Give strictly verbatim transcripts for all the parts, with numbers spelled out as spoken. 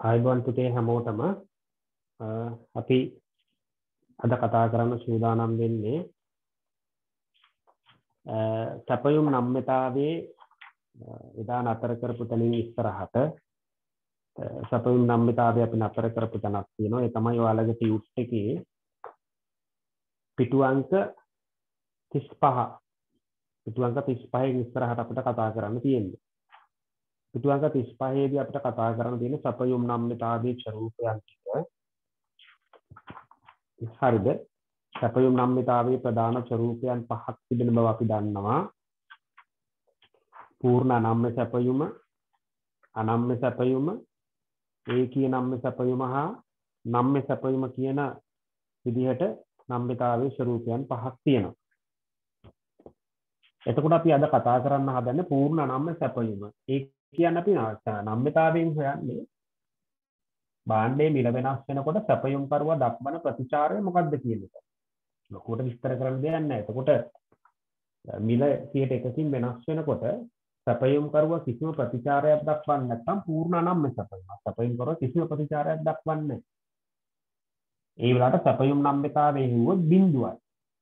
ආයුබෝවන් පුතේ හැමෝටම අපි අද කතා කරන්න සූදානම් වෙන්නේ සැපයුම් නම්‍යතාවයේ එදා නතර කරපු තැනින් ඉස්සරහට සැපයුම් නම්‍යතාවය අපි නතර කරපු තැනක් තියෙනවා. ඒ තමයි ඔයාලගේ ටියුට් එකේ පිටු අංක තිස් පහ පිටු අංක තිස් පහෙන් ඉස්සරහට අපිට කතා කරන්න තියෙන්නේ. පිටු අංක තිස් පහේ දී අපිට කතා කරන්න තියෙන සැපයුම් නම්‍යතාවයේ ස්වරූපයන් ටික. හරිද? සැපයුම් නම්‍යතාවයේ ප්‍රධාන ස්වරූපයන් පහක් තිබෙන බව අපි දන්නවා. පූර්ණ අනම්‍ය සැපයුම, අනම්‍ය සැපයුම, ඒකීය නම්‍ය සැපයුම හා නම්‍ය සැපයුම කියන විදිහට නම්‍යතාවයේ ස්වරූපයන් පහක් තියෙනවා. එතකොට අපි අද කතා කරන්න හදන්නේ පූර්ණ අනම්‍ය සැපයුම. ඒ කියන්නේ අපි නම්‍යතාවයෙන් හොයන්නේ භාණ්ඩයේ මිල වෙනස් වෙනකොට සැපයුම් කරුවා දක්වන ප්‍රතිචාරය මොකක්ද කියන එක. ලොකුවට විස්තර කරන්න දෙයක් නැහැ. එතකොට මිල සියයට එකකින් වෙනස් වෙනකොට සැපයුම් කරුවා කිසිම ප්‍රතිචාරයක් දක්වන්නේ නැත්නම් පූර්ණ අනම්‍ය සැපයුම. සැපයුම් කරුවා කිසිම ප්‍රතිචාරයක් දක්වන්නේ නැහැ. ඒ වෙලාවට සැපයුම් නම්‍යතාවයේ හුවොත් බිඳුවයි.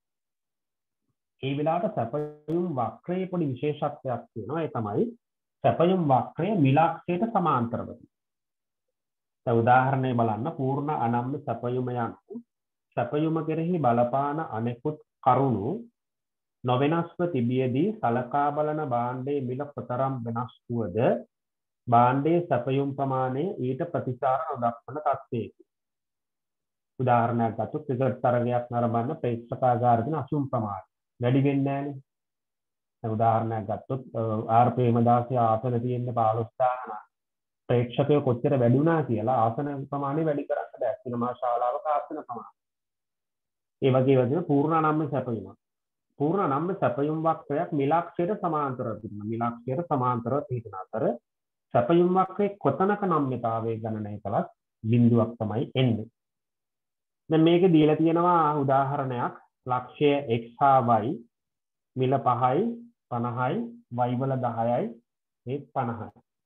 ඒ වෙලාවට සැපයුම් වක්‍රයේ පොඩි විශේෂත්වයක් තියෙනවා. ඒ තමයි සැපයුම් වක්‍රය මිලක්ෂයට සමාන්තරව. දැන් උදාහරණයක් බලන්න. පූර්ණ අනම්‍ය සැපයුම යනු සැපයුම කෙරෙහි බලපාන අනෙකුත් කරුණු නොවෙනස්ව තිබියදී සලකා බලන භාණ්ඩයේ මිල කොතරම් වෙනස් වුවද භාණ්ඩයේ සැපයුම් ප්‍රමාණය ඊට ප්‍රතිචාර නොදක්වන තත්ත්වයකි. උදාහරණයක් ගත්තොත් ක්‍රිකට් තරගයක් නරඹන ප්‍රේක්ෂකාගාරයේ අසුම් ප්‍රමාණය වැඩි වෙන්නේ නැහැනේ. දැන් උදාහරණයක් ගත්තොත් ආර් ප්‍රේමදාසගේ ආසන තියෙන පහළොස් දාන ප්‍රේක්ෂකයෝ කොච්චර වැඩි වුණා කියලා ආසන ප්‍රමාණය වැඩි කරන්න බෑ. සිනමා ශාලාවක ආසන ප්‍රමාණය. ඒ වගේ වගේ පූර්ණ අනම්‍ය සැපයුම. පූර්ණ අනම්‍ය සැපයුම් වක්‍රයක් මිලක්ෂයට සමාන්තරව තිබෙනවා. මිලක්ෂයට සමාන්තරව තියෙන අතර සැපයුම් වක්‍රයේ කොතනක නම්‍යතාවයේ ගණනය කළත් බිඳුවක් තමයි එන්නේ. දැන් මේකේ දීලා තියෙනවා උදාහරණයක්. ලක්ෂය x හා y මිල පහයි පනහයි y වල දහයයි ඒ පනහයි.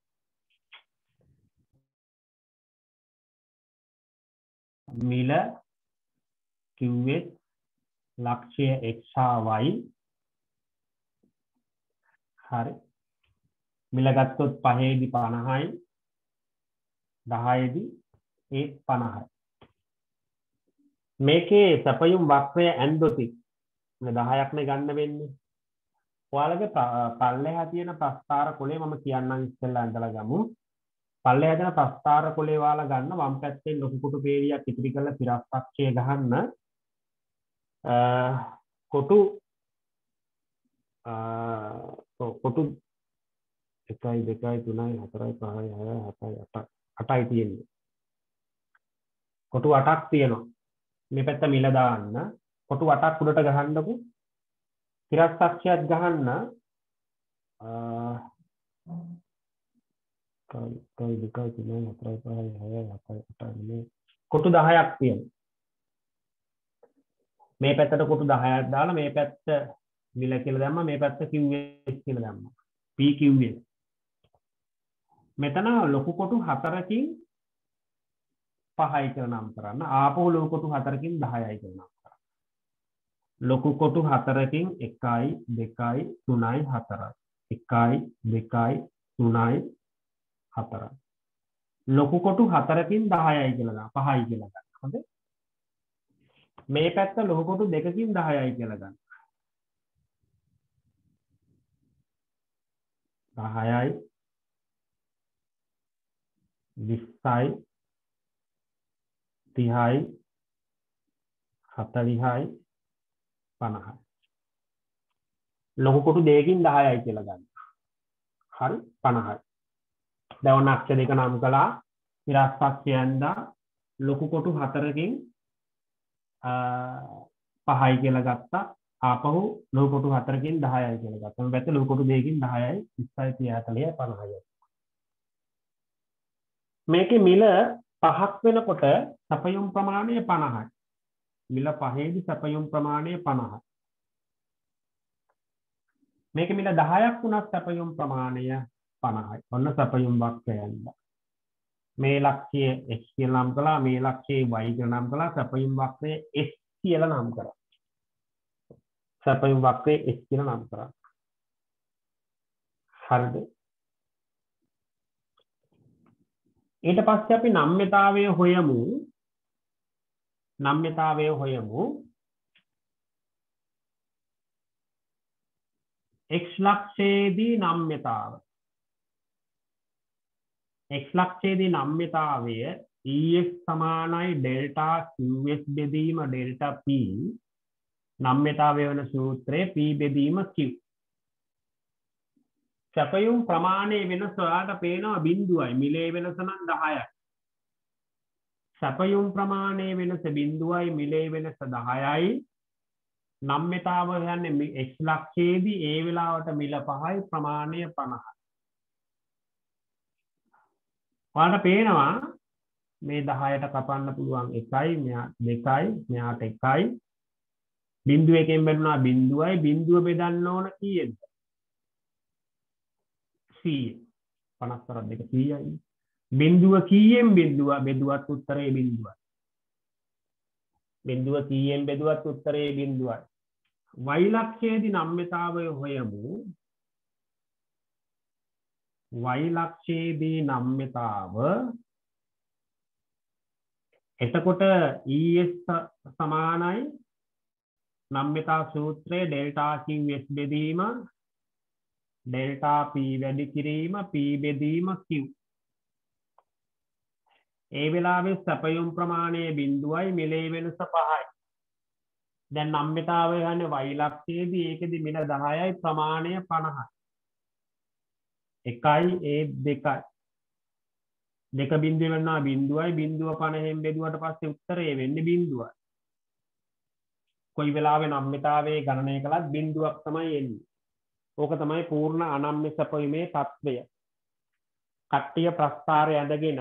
මිල කිව්වේ ලක්ෂය x හා y. හරි. මිල ගත්තොත් පහේදී පනහයි දහයේදී ඒ පනහයි. මේකේ සැපයුම් වක්‍රය ඇන්දොති දහයක් නේ ගන්න වෙන්නේ. ඔයාලගේ පල්ලෙහා තියෙන ප්‍රස්ථාර කොලේ මම කියන්නම් ඉස්සෙල්ලා අඳලා ගමු. පල්ලෙහා තියෙන ප්‍රස්ථාර කොලේ ඔයාලා ගන්න වම් පැත්තෙන් ලොකු කුටු peeriයක් ඉතිරි කරලා පිරස්පක්ෂය ගහන්න. කොටු කොටු එකයි දෙකයි තුනයි හතරයි පහයි හයයි හතයි අටයි අටයි තියෙන්නේ. කොටු අටක් තියෙනවා. මේ පැත්ත මිල දාන්න කොටු අටක් උඩට ගහන්නකො. පිරස්පක්ෂයක් ගහන්න කයි දෙකයි තුනයි හතරයි පහයි හයයි හතයි අටයි මේ කොටු දහයක් තියෙනවා. මේ පැත්තට කොටු දහයක් දාලා මේ පැත්ත මිල කියලා දැම්මා. මේ පැත්ත qs කියලා දැම්මා. pqs. මෙතන ලොකු කොටු හතරකින් පහයි කියලා නම් කරන්න. ආපහු ලොකු කොටු හතරකින් දහයයි කියලා නම් කරන්න. ලොකු කොටු හතරකින් එකයි දෙකයි තුනයි හතරයි. එකයි දෙකයි තුනයි හතරයි. ලොකු කොටු හතරකින් දහයයි කියලා ගන්න. පහයි කියලා ගන්න. හොඳයි. මේ පැත්ත ලොකු කොටු දෙකකින් දහයයි කියලා ගන්න. දහයයි විස්සයි තිහයි හතලිහයි පනහයි. ලොකු කොටු දෙකකින් දහයයි කියලා ගන්න. හරි පනහයි. දැන් ඔන්න අක්ෂර දෙක නම් කළා. පිරස්පක්ෂයෙන් දා ලොකු කොටු හතරකින් පහයි කියලා ගත්තා. ආපහු ලොකු කොටු හතරකින් දහයයි කියලා ගත්තා. මේ පැත්ත ලොකු කොටු දෙකකින් දහයයි විස්සයි තිහයි හතලිහයි පනහයි. මේකේ මිල පහක් වෙනකොට සැපයුම් ප්‍රමාණය පනහයි. මිල පහේදී සැපයුම් ප්‍රමාණය පනහයි. මේක මිල දහයක් වුණත් සැපයුම් ප්‍රමාණය පනහයි. ඔන්න සැපයුම් වක්‍රය යනවා. මේ ලක්ෂය x කියලා නම් කළා මේ ලක්ෂය y කියලා නම් කළා සැපයුම් වක්‍රය s කියලා නම් කරා සැපයුම් වක්‍රය s කියලා නම් කරා හරිද ඊට පස්සේ අපි නම්‍යතාවය හොයමු නම්‍යතාවය හොයමු x ලක්ෂයේදී නම්‍යතාව x ලක්ෂයේදී නම්‍යතාවය es සමානයි ඩෙල්ටා qs බෙදීම ඩෙල්ටා p නම්‍යතාවය වෙන සූත්‍රය p බෙදීම q සැපයුම් ප්‍රමාණය වෙනස ඔයාලට පේනවා බිංදුවයි මිලේ වෙනස නම් දහයයි සැපයුම් ප්‍රමාණය වෙනස බිංදුවයි මිලේ වෙනස දහයයි නම්‍යතාව කියන්නේ x ලක්ෂයේදී ඒ වෙලාවට මිල පහයි ප්‍රමාණය පනහයි ඔයාලට පේනවා මේ දහයට කපන්න පුළුවන් එකයි මෙහා දෙකයි මෙහාට එකයි බිංදුව එකෙන් බෙදුණා බිංදුවයි බිංදුව බෙදන්න ඕන කීයද සීය පනස් කරත් දෙක සීයයි බිංදුව කීයෙන් බිංදුව බෙදුවත් උත්තරේ බිංදුවයි බිංදුව කීයෙන් බෙදුවත් උත්තරේ බිංදුවයි y ලක්ෂයේදී නම්‍යතාවය හොයමු y ලක්ෂයේදී නම්‍යතාව එතකොට es සමානයි නම්‍යතා සූත්‍රයේ ඩෙල්ටා qs බෙදීම ඩෙල්ටා p වැඩි කිරීම p බෙදීම q ඒ වෙලාවේ සැපයුම් ප්‍රමාණය බිංදුවයි මිලේ වෙනස පහයි දැන් නම්‍යතාවය ගන්න y ලක්ෂයේදී ඒකෙදි මිල දහයයි ප්‍රමාණය පනහයි එකයි ඒ දෙකයි දෙක බිංදුව වෙනවා බිංදුවයි බිංදුව පනහෙන් බෙදුවට පස්සේ උත්තරේ වෙන්නේ බිංදුවයි කොයි වෙලාවෙ නම්‍යතාවයේ ගණනය කළත් බිංදුවක් තමයි එන්නේ ඕක තමයි පූර්ණ අනම්‍ය සැපයීමේ තත්ත්වය කට්ටිය ප්‍රස්ථාරය ඇඳගෙන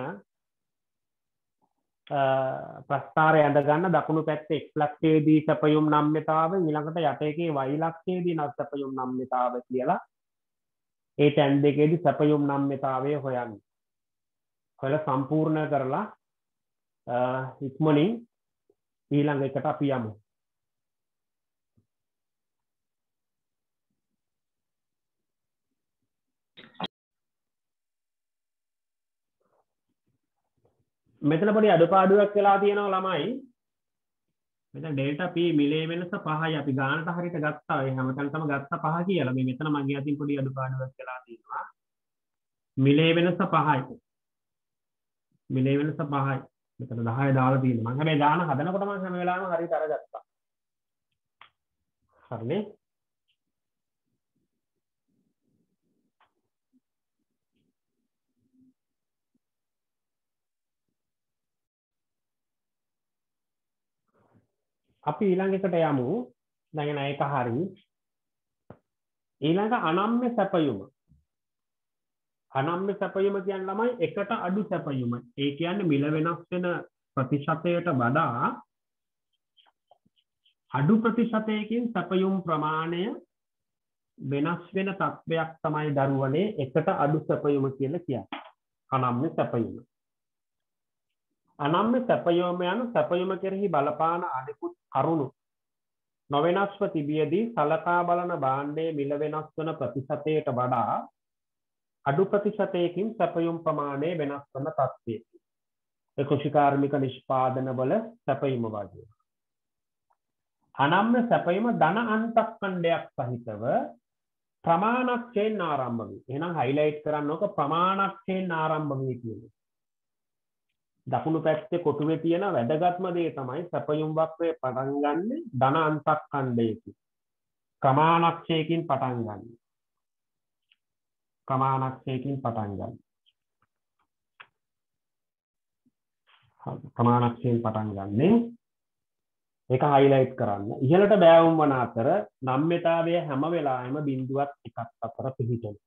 ප්‍රස්ථාරය ඇඳ ගන්න දකුණු පැත්තේ x ලක්ෂයේදී සැපයුම් නම්‍යතාව ඊළඟට යට එකේ y ලක්ෂයේදී නත් සැපයුම් නම්‍යතාව කියලා ඒ තැන් දෙකේදී සැපයුම් නම්‍යතාවය හොයන්න හොයලා සම්පූර්ණ කරලා ඉක්මනින් ඊළඟ එකට අපි යමු මෙතන පොඩි අඩුපාඩුවක් වෙලා තියෙනවා ළමයි මෙතන ඩෙල්ටා p මිලේ වෙනස පහයි අපි ගානට හරියට ගත්තා ඒ හැමතැනටම ගත්ත පහ කියලා මේ මෙතන මගේ අතින් පොඩි අඩුපාඩුවක් වෙලා තියෙනවා මිලේ වෙනස පහයි මිලේ වෙනස පහයි මෙතන දහය දාලා තියෙනවා මම හැබැයි ගාන හදනකොට මම හැම වෙලාවෙම හරියට අරගත්තා හරිනේ අපි ඊළඟ එකට යමු දැන් ඒක හරි ඊළඟ අනම්‍ය සැපයුම අනම්‍ය සැපයුම කියන්නේ ළමයි එකට අඩු සැපයුම ඒ කියන්නේ මිල වෙනස් වෙන ප්‍රතිශතයට වඩා අඩු ප්‍රතිශතයකින් සැපයුම් ප්‍රමාණය වෙනස් වෙන තත්වයක් තමයි දරුවනේ එකට අඩු සැපයුම කියලා කියන්නේ අනම්‍ය සැපයුම අනම්‍ය සැපයුම යන සැපයුම කෙරෙහි බලපාන අනිකුත් කරුණු නොවෙනස්ව තිබියදී සලකා බලන භාණ්ඩයේ මිල වෙනස් වන ප්‍රතිශතයට වඩා අඩු ප්‍රතිශතයකින් සැපයුම් ප්‍රමාණය වෙනස් වන තත්ත්වයකි. ඒ කෘෂිකාර්මික නිෂ්පාදන වල සැපයුම වගේ. අනම්‍ය සැපයුම ධන අන්තක්ඛණ්ඩයක් සහිතව ප්‍රමාණක්ෂයෙන් ආරම්භ වේ. එහෙනම් හයිලයිට් කරන්න ඕක ප්‍රමාණක්ෂයෙන් ආරම්භ වේ කියන්නේ. දකුණු පැත්තේ කොටුවේ තියෙන වැදගත්ම දේ තමයි සැපයුම් වක්‍රය පටන් ගන්න ධන අන්තක්ඛණ්ඩයකින්. ප්‍රමාණක්ෂයකින් පටන් ගන්න. ප්‍රමාණක්ෂයකින් පටන් ගන්න. ප්‍රමාණක්ෂයෙන් පටන් ගන්නේ ඒක හයිලයිට් කරන්න. ඉහළට බෑවුම් වන අතර නම්‍යතාවය හැම වෙලාවෙම බිඳුවක් එකක් අතර පිහිටන.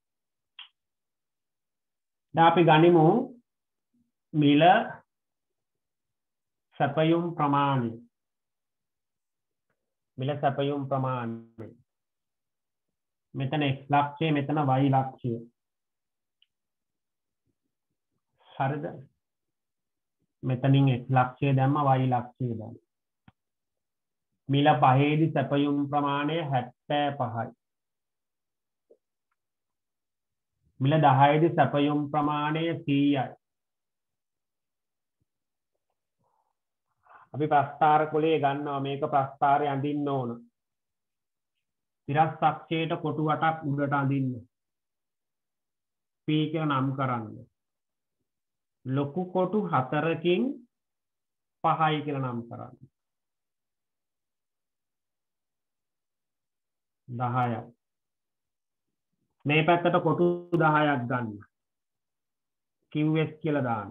දැන් අපි ගනිමු මිල සැපයුම් ප්‍රමාණය. මිල සැපයුම් ප්‍රමාණය. මෙතන x ලක්ෂය මෙතන y ලක්ෂය. හරිද? මෙතනින් x ලක්ෂය දැම්ම y ලක්ෂය දැම්ම. මිල පහේදී සැපයුම් ප්‍රමාණය හැත්තෑ පහයි. මිල දහයේදී සැපයුම් ප්‍රමාණය සීයයි. අපි ප්‍රස්ථාර කුලයේ ගන්නවා මේක ප්‍රස්ථාරය අඳින්න ඕන. තිරස් අක්ෂයට කොටු වටක් උඩට අඳින්න. P කියලා නම් කරන්න. ලොකු කොටු හතරකින් පහයි කියලා නම් කරන්න. දහයයි. මේ පැත්තට කොටු දහයක් ගන්න. Q S කියලා දාන්න.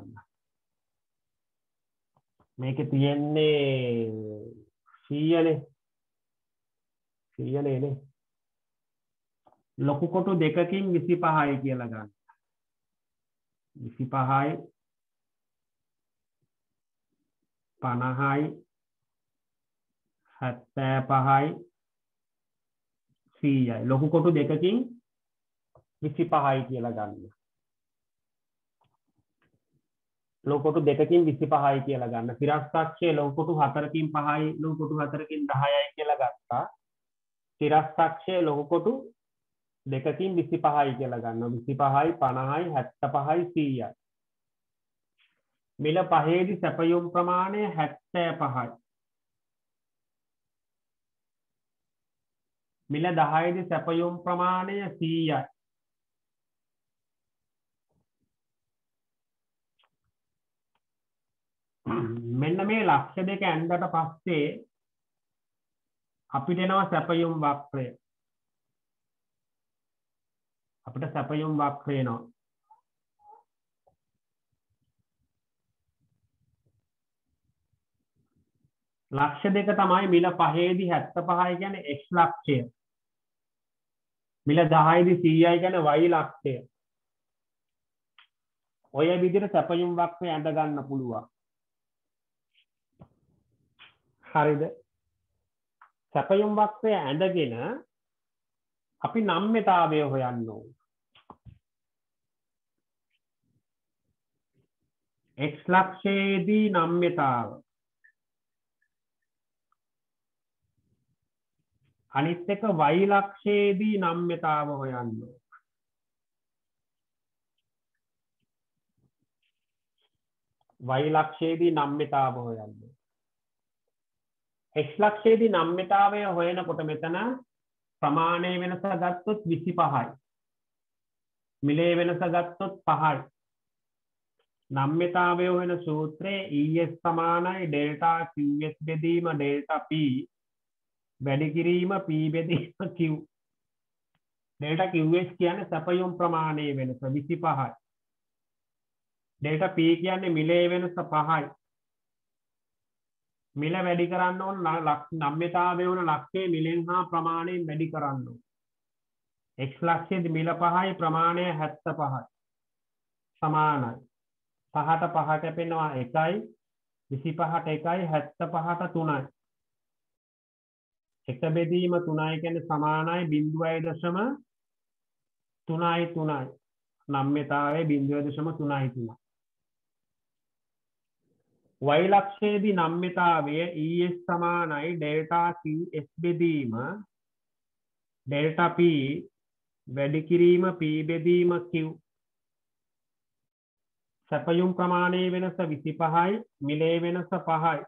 මේකේ තියෙන්නේ සීයනේ. සීයනේ නේ. ලොකු කොටු දෙකකින් විසිපහයි කියලා ගන්න. විසිපහයි පනහයි හැත්තෑ පහයි සීයයි. ලොකු කොටු දෙකකින් විසිපහයි කියලා ගන්න. ලොකු කොටු දෙකකින් විසිපහයි කියලා ගන්න. තිරස්ථාක්ෂයේ ලොකු කොටු හතරකින් පහයි ලොකු කොටු හතරකින් දහයයි කියලා ගත්තා. තිරස්ථාක්ෂයේ ලොකු කොටු දෙකකින් විසිපහයි කියලා ගන්න. විසිපහයි පනහයි හැත්තෑ පහයි සීයයි. මිල පහේදී සැපයුම් ප්‍රමාණය හැත්තෑ පහයි. මිල දහයේදී සැපයුම් ප්‍රමාණය සීයයි. මෙන්න මේ ලක්ෂ දෙක ඇන්දට පස්සේ අපිට එනවා සැපයුම් වක්‍රය. අපිට සැපයුම් වක්‍රය එනවා. ලක්ෂ දෙක තමයි මිල පහේදී හැත්තෑ පහයි කියන්නේ x ලක්ෂය. මිල දහයේදී සීයයි කියන්නේ y ලක්ෂය. ඔය විදිහට සැපයුම් වක්‍රය ඇඳ ගන්න පුළුවන්. හරිද? සැපයුම් වක්‍රය ඇඳගෙන අපි නම්‍යතාවය හොයන්න ඕන. x ලක්ෂයේදී නම්‍යතාව. අනිත් එක y ලක්ෂයේදී නම්‍යතාව හොයන්න ඕන. y ලක්ෂයේදී නම්‍යතාව හොයන්න. x ලක්ෂයේදී නම්‍යතාවය හොයනකොට මෙතන ප්‍රමාණය වෙනස ගත්තොත් විසිපහයි. මිලේ වෙනස ගත්තොත් පහයි. නම්‍යතාවය හොයන සූත්‍රයේ E S සමානයි ඩෙල්ටා Q S බෙදීම ඩෙල්ටා P වැඩි කිරීම P බෙදීම Q. ඩෙල්ටා Q S කියන්නේ සැපයුම් ප්‍රමාණයේ වෙනස විසිපහයි. ඩෙල්ටා P කියන්නේ මිලේ වෙනස පහයි. මිල වැඩි කරන්න ඕන නම්‍යතාවය වන ලක්ෂයේ මිලෙන් හා ප්‍රමාණයෙන් වැඩි කරන්න ඕන. x ලක්ෂයේදී මිල පහයි ප්‍රමාණය හැත්තෑ පහයි. සමානයි. පහට පහ කැපෙනවා එකයි විසිපහට එකයි හැත්තෑ පහට තුනයි. එක බෙදීම තුනයි කියන්නේ සමානයි බිංදුවයි දශම තුනයි තුනයි. නම්‍යතාවයේ බිංදුවයි දශම තුනයි තුනයි. y ලක්ෂයේදී නම්‍යතාවය E S සමානයි ඩෙල්ටා Q S බෙදීම ඩෙල්ටා P වැඩි කිරීම P බෙදීම Q. සැපයුම් ප්‍රමාණයේ වෙනස විසිපහයි මිලේ වෙනස පහයි.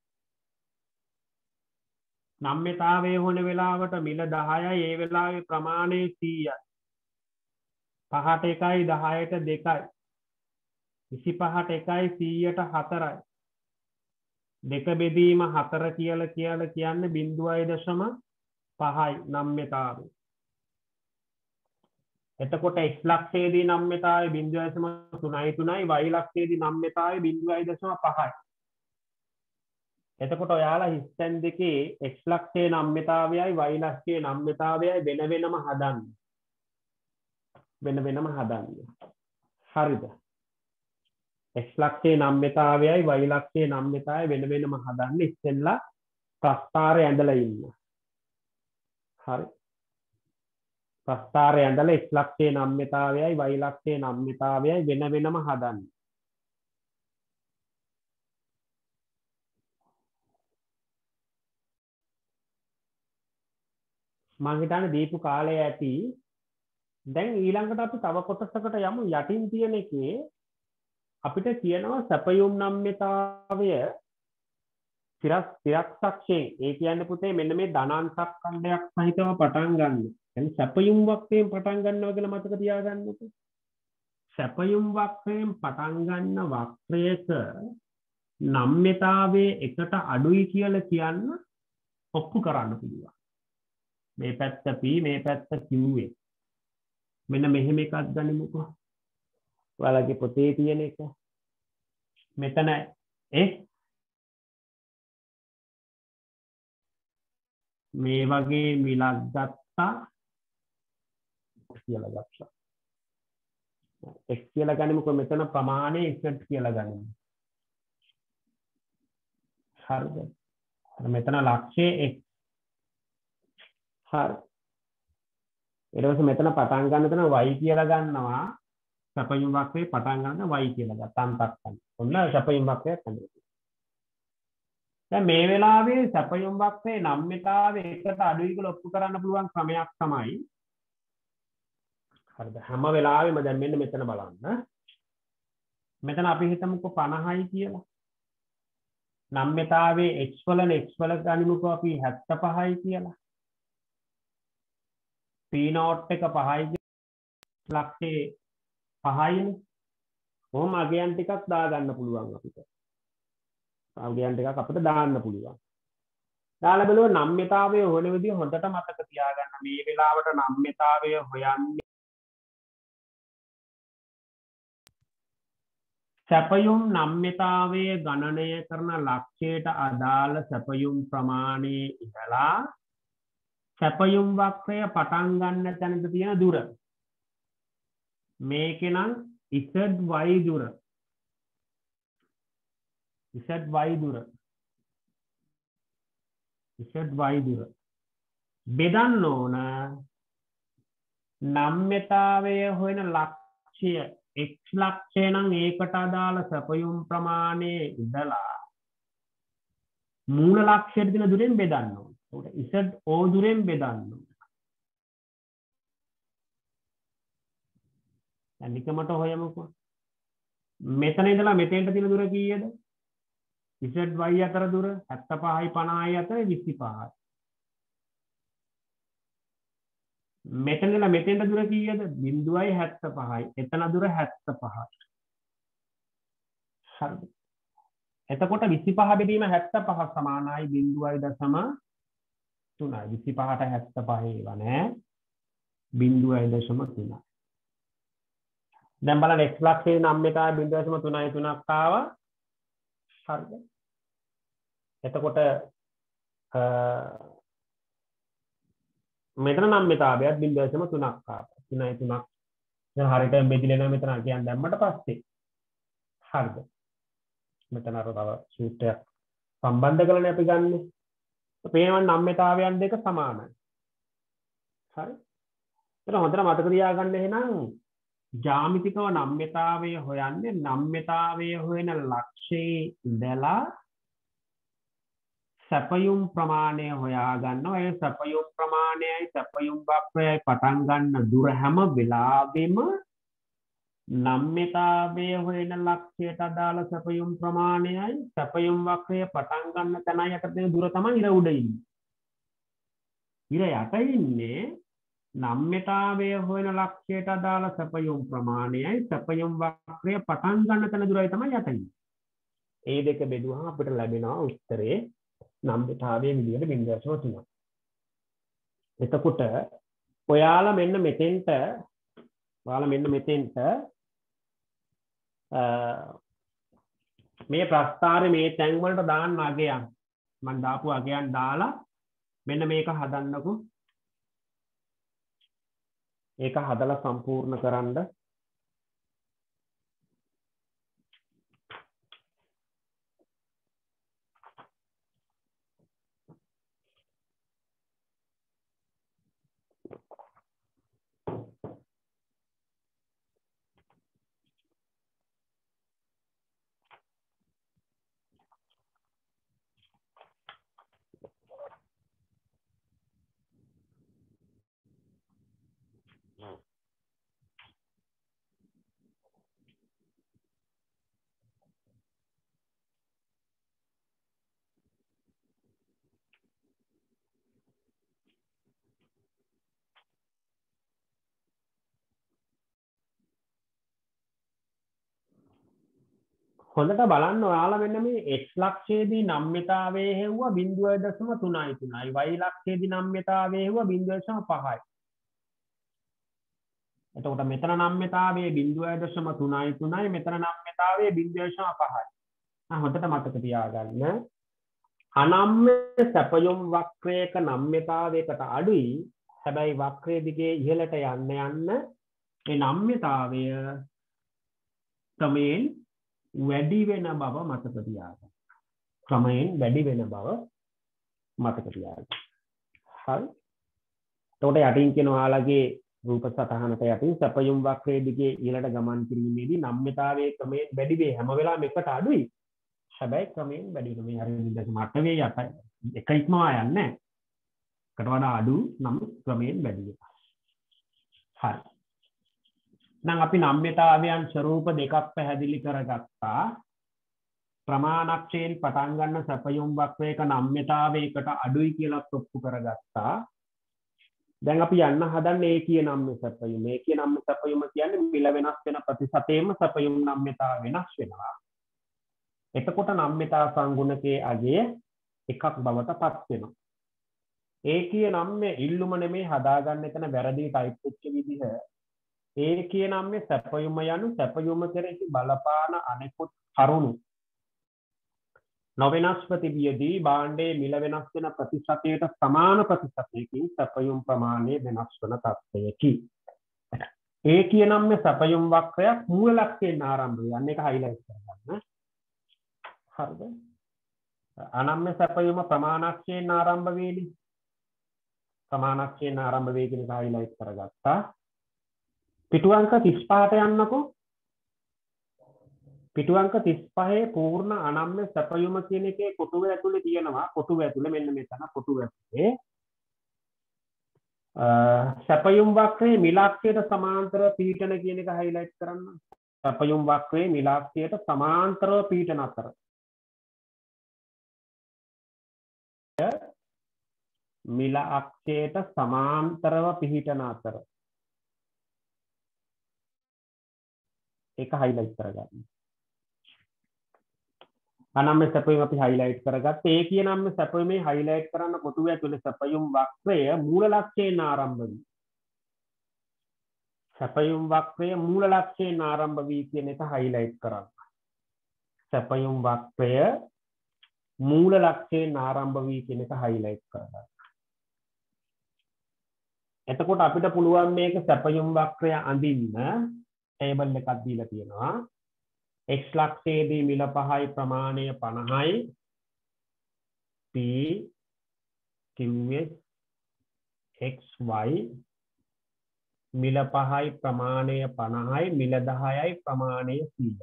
නම්‍යතාවය හොන වෙලාවට මිල දහයයි ඒ වෙලාවේ ප්‍රමාණය සීයයි. පහට එකයි දහයට දෙකයි. විසිපහට එකයි සීයට හතරයි. දෙක බෙදීම හතර කියලා කියලා කියන්නේ බිංදුවයි දශම පහයි නම්‍යතාවය. එතකොට x ලක්ෂයේදී නම්‍යතාවය බිංදුවයි දශම තුනයි තුනයි y ලක්ෂයේදී නම්‍යතාවය බිංදුවයි දශම පහයි. එතකොට ඔයාලා හිස්තැන් දෙකේ x ලක්ෂයේ නම්‍යතාවයයි y ලක්ෂයේ නම්‍යතාවයයි වෙන වෙනම හදන්න. වෙන වෙනම හදන්න. හරිද? x ලක්ෂයේ නම්‍යතාවයයි y ලක්ෂයේ නම්‍යතාවය වෙන වෙනම හදන්න ඉස්සෙල්ලා ප්‍රස්ථාරය ඇඳලා ඉන්න. හරි. ප්‍රස්ථාරය ඇඳලා x ලක්ෂයේ නම්‍යතාවයයි y ලක්ෂයේ නම්‍යතාවයයි වෙන වෙනම හදන්න. මම හිතන්නේ දීපු කාලය ඇති. දැන් ඊළඟට අපි තව කොටසකට යමු. යටින් තියෙන එකේ අපිට කියනවා සැපයුම් නම්‍යතාවය තිරස් තිරක්ෂයෙන්. ඒ කියන්නේ පුතේ මෙන්න මේ ධනාංශක් ඛණ්ඩයක් සහිතව පටන් ගන්න. يعني සැපයුම් වක්‍රයෙන් පටන් ගන්නවා කියලා මතක තියාගන්නකෝ. සැපයුම් වක්‍රයෙන් පටන් ගන්න වක්‍රයක නම්‍යතාවයේ එකට අඩුයි කියලා කියන්න ඔප්පු කරන්න පුළුවන්. මේ පැත්ත P මේ පැත්ත Q එක. මෙන්න මෙහෙම එකක් ගනිමුකෝ. ඔයාලගේ පොතේ තියෙන එක. මෙතන x මේ වගේ මිලක් ගත්තා කියලා ගත්තා. x කියලා ගනිමුකෝ මෙතන ප්‍රමාණය z කියලා ගනිමු. හරිද? මෙතන ලක්ෂය x. හරි. ඊට පස්සේ මෙතන පටන් ගන්න තැන y කියලා ගන්නවා. සැපයුම් වක්‍රේ පටන් ගන්න y කියලා ගත්තා අන්තක් ගන්න. ඔන්න සැපයුම් වක්‍රයක් හඳුනගන්න. දැන් මේ වෙලාවේ සැපයුම් වක්‍රේ නම්‍යතාවය එකට අඩුයි කියලා ඔප්පු කරන්න පුළුවන් ක්‍රමයක් තමයි. හරිද? හැම වෙලාවෙම දැන් මෙන්න මෙතන බලන්න. මෙතන අපි හිතමුකෝ පනහයි කියලා. නම්‍යතාවයේ x වල x වල ගනිමුකෝ අපි හැත්තෑ පහයි කියලා. P naught එක පහයි ලක්ෂේ පහයිනේ. කොහොම අගයන් ටිකක් දාගන්න පුළුවන් අපිට. අගයන් ටිකක් අපිට දාන්න පුළුවන්. දාලා බලුව නම්‍යතාවය හොයන විදිහ හොඳට මතක තියාගන්න. මේ වෙලාවට නම්‍යතාවය හොයන්නේ සැපයුම් නම්‍යතාවයේ ගණනය කරන ලක්ෂයට අදාළ සැපයුම් ප්‍රමාණයේ ඉඳලා සැපයුම් වක්‍රය පටන් ගන්න තැනට තියෙන දුර. මේකේ නම් zy දුර. zy දුර. zy දුර. බෙදන්න ඕන නම්‍යතාවය හොයන ලක්ෂය x ලක්ෂය නම් ඒකට අදාළ සැපයුම් ප්‍රමාණයේ ඉඳලා මූල ලක්ෂයට දෙන දුරෙන් බෙදන්න ඕන. ඒකට zo දුරෙන් බෙදන්න ඕන. දැන් නිකමට හොයමුකෝ. මෙතන ඉඳලා මෙතෙන්ට තියෙන දුර කීයද? zy අතර දුර හැත්තෑ පහයි පනහයි අතර විසිපහයි. මෙතන ඉඳලා මෙතෙන්ට දුර කීයද? බිංදුවයි හැත්තෑ පහයි. එතන දුර හැත්තෑ පහයි. හරිද? එතකොට විසිපහ බෙදීම හැත්තෑ පහ සමානයි බිංදුවයි දශම තුනයි. විසිපහට හැත්තෑ පහ ඒවා නෑ. බිංදුවයි දශම තුනයි. දැන් බලන්න x ලක්ෂයේ නම්‍යතාවය බිංදුවයි දශම තුනයි තුනක් ආවා. හරිද? එතකොට මෙතන නම්‍යතාවයත් බිංදුවයි දශම තුනක් ආවා. තුනයි තුනක්. දැන් හරියට බෙදිලා නැහැ මෙතන කියන් දැම්මට පස්සේ. හරිද? මෙතන අර තව සූත්‍රයක් සම්බන්ධ කරලා අපි ගන්නෙ. පේනවා නම්‍යතාවයන් දෙක සමානයි. හරි? ඒක හොඳට මතක තියාගන්න එහෙනම් ජ්‍යාමිතිකව නම්‍යතාවය හොයන්නේ නම්‍යතාවය හොයන ලක්ෂයේ ඉඳලා සැපයුම් ප්‍රමාණය හොයා ගන්නවා. ඒ සැපයුම් ප්‍රමාණයයි සැපයුම් වක්‍රයයි පටන් ගන්න දුර හැම වෙලාවෙම නම්‍යතාවය හොයන ලක්ෂයට අදාළ සැපයුම් ප්‍රමාණයයි සැපයුම් වක්‍රය පටන් ගන්න තැනයි යට තියෙන දුර තමයි ඉර උඩ ඉන්නේ. ඉර යට ඉන්නේ නම්‍යතාවය හොයන ලක්ෂයට අදාළ සැපයුම් ප්‍රමාණයයි සැපයුම් වක්‍රය පටන් ගන්න තැන දුරයි තමයි යට ඉන්නේ. ඒ දෙක බෙදුවහම අපිට ලැබෙනවා උත්තරේ නම්‍යතාවයේ විදිහට බිංදුව දශම තුනයි. එතකොට ඔයාලා මෙන්න මෙතෙන්ට ඔයාලා මෙන්න මෙතෙන්ට මේ ප්‍රස්ථාරේ මේ තැන් වලට දාන්න අගයන් මම දාපු අගයන් දාලා මෙන්න මේක හදන්නකෝ. ඒක හදලා සම්පූර්ණ කරන්න. හොඳට බලන්න ඔයාලා මෙන්න මේ x ලක්ෂයේදී නම්‍යතාවයේ හෙව්වා බිංදුව දශම තුනයි තුනයි y ලක්ෂයේදී නම්‍යතාවයේ හෙව්වා බිංදුව දශම පහයි. එතකොට මෙතන නම්‍යතාවයේ බිංදුව දශම තුනයි තුනයි මෙතන නම්‍යතාවයේ බිංදුව දශම පහයි. ආ හොඳට මතක තියාගන්න. අනම්‍ය සැපයුම් වක්‍රයක නම්‍යතාවයකට අඩුයි. හැබැයි වක්‍රයේ දිගේ ඉහළට යන්න යන්න ඒ නම්‍යතාවය ක්‍රමයෙන් වැඩි වෙන බව මතක තියාගන්න. ක්‍රමයෙන් වැඩි වෙන බව මතක තියාගන්න. හරි. එතකොට යටින් කියන ඔයාලගේ රූප සටහනට යටින් සැපයුම් වක්‍රයේ දිගේ ඉහළට ගමන් කිරීමේදී නම්‍යතාවයේ ක්‍රමයෙන් වැඩි වේ. හැම වෙලාවෙම එකට අඩුයි. හැබැයි ක්‍රමයෙන් වැඩි වෙන මේ හරිය විදිහට මට්ටමේ යට එක ඉක්මවා යන්නේ නැහැ. එකට වඩා අඩු නම් ක්‍රමයෙන් වැඩි වෙනවා. හරි. නම් අපි නම්‍යතාවයන් ස්වරූප දෙකක් පැහැදිලි කරගත්තා. ප්‍රමාණක්ෂයෙන් පටන් ගන්න සැපයුම් වක්‍රයක නම්‍යතාවයකට අඩුයි කියලා ඔප්පු කරගත්තා. දැන් අපි යන්න හදන්නේ ඒකීය නම්‍ය සැපයුම. ඒකීය නම්‍ය සැපයුම කියන්නේ මිල වෙනස් වෙන ප්‍රතිශතයෙන්ම සැපයුම් නම්‍යතාව වෙනස් වෙනවා. එතකොට නම්‍යතා සංගුණකයේ අගය එකක් බවට පත් වෙනවා. ඒකීය නම්‍ය ඉල්ලුම නෙමේ හදාගන්න එතන වැරදි ටයිප් වෙච්ච විදිහ. ඒකීය නම්‍ය සැපයුම යනු සැපයුම කෙරෙහි බලපාන අනෙකුත් කරුණු නොවෙනස්ව තිබියදී භාණ්ඩයේ මිල වෙනස් වෙන ප්‍රතිශතයට සමාන ප්‍රතිශතයකින් සැපයුම් ප්‍රමාණය වෙනස් වන තත්ත්වයකි. ඒකීය නම්‍ය සැපයුම් වක්‍රයක් මූල ලක්ෂයෙන් ආරම්භ වෙන එක හයිලයිට් කරගන්න. හරිද? අනම්‍ය සැපයුම ප්‍රමාණක්ෂයෙන් ආරම්භ වේවි. ප්‍රමාණක්ෂයෙන් ආරම්භ වේ කියන එක හයිලයිට් කරගත්තා. පිටු අංක තිස් පහට යන්නකෝ. පිටු අංක තිස් පහේ පූර්ණ අනම්‍ය සැපයුම කියන එකේ කොටුව ඇතුලේ තියෙනවා. කොටුව ඇතුලේ මෙන්න මෙතන කොටුව ඇතුලේ සැපයුම් වක්‍රයේ මිලාක්ෂයට සමාන්තරව පිහිටන කියන එක හයිලයිට් කරන්න. සැපයුම් වක්‍රයේ මිලාක්ෂයට සමාන්තරව පිහිටන අතර මිල අක්ෂයට සමාන්තරව පිහිටන අතර ඒක හයිලයිට් කරගන්න. අනම්‍ය සැපයුම අපි හයිලයිට් කරගත්තා. ඒ කියන නම්‍ය සැපයුමේ හයිලයිට් කරන්න කොටුව ඇතුලේ සැපයුම් වක්‍රය මූල ලක්ෂයෙන් ආරම්භ වී. සැපයුම් වක්‍රය මූල ලක්ෂයෙන් ආරම්භ වී කියන එක හයිලයිට් කරන්න. සැපයුම් වක්‍රය මූල ලක්ෂයෙන් ආරම්භ වී කියන එක හයිලයිට් කරගන්න. එතකොට අපිට පුළුවන් මේක සැපයුම් වක්‍රය අඳින්න ටේබල් එකක් දීලා තියෙනවා. x ලක්ෂයේදී මිල පහයි ප්‍රමාණය පනහයි p qs xy මිල පහයි ප්‍රමාණය පනහයි මිල දහයයි ප්‍රමාණය සීයයි.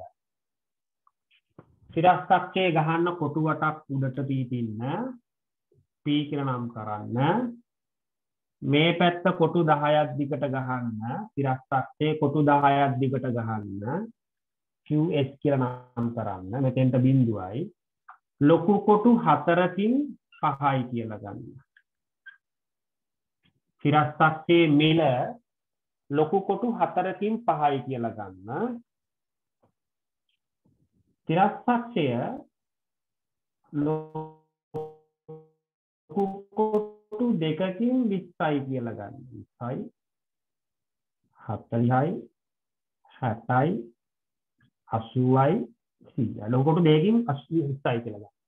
සිරස්තක්ෂයේ ගහන්න කොටුවටක් උඩට පීතින්න p කියලා නම් කරන්න. මේ පැත්ත කොටු දහයක් දිගට ගහන්න. සිරස්තක්ෂයේ කොටු දහයක් දිගට ගහන්න. qs කියලා නම් කරන්න. මෙතෙන්ට බිඳුවයි. ලොකු කොටු හතරකින් පහයි කියලා ගන්න. සිරස්තක්ෂයේ මිල ලොකු කොටු හතරකින් පහයි කියලා ගන්න. සිරස්තක්ෂය ලොකු කොටු දෙකකින් විස්සයි කියලා ගන්න. විස්සයි හතලිහයි හැටයි අසූවයි සීයයි. ලොකු කොටු දෙකකින් විස්සයි කියලා ගන්න.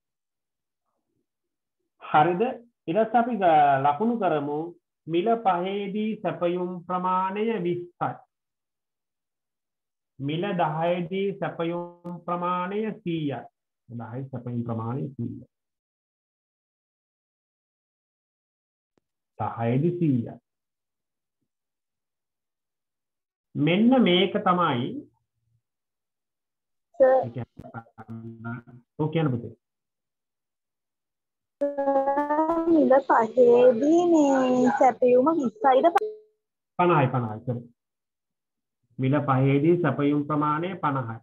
හරිද? ඊට පස්සේ අපි ලකුණු කරමු. මිල පහේදී සැපයුම් ප්‍රමාණය විස්සයි. මිල දහයේදී සැපයුම් ප්‍රමාණය සීයයි. දහය සැපයුම් ප්‍රමාණය සීයයි. දහයේදී සීයයි. මෙන්න මේක තමයි ඔව් කියන්න පුතේ. මිල පහේදී මේ සැපයුම විස්සයිද පනහයි පනහයි. මිල පහේදී සැපයුම් ප්‍රමාණය පනහයි.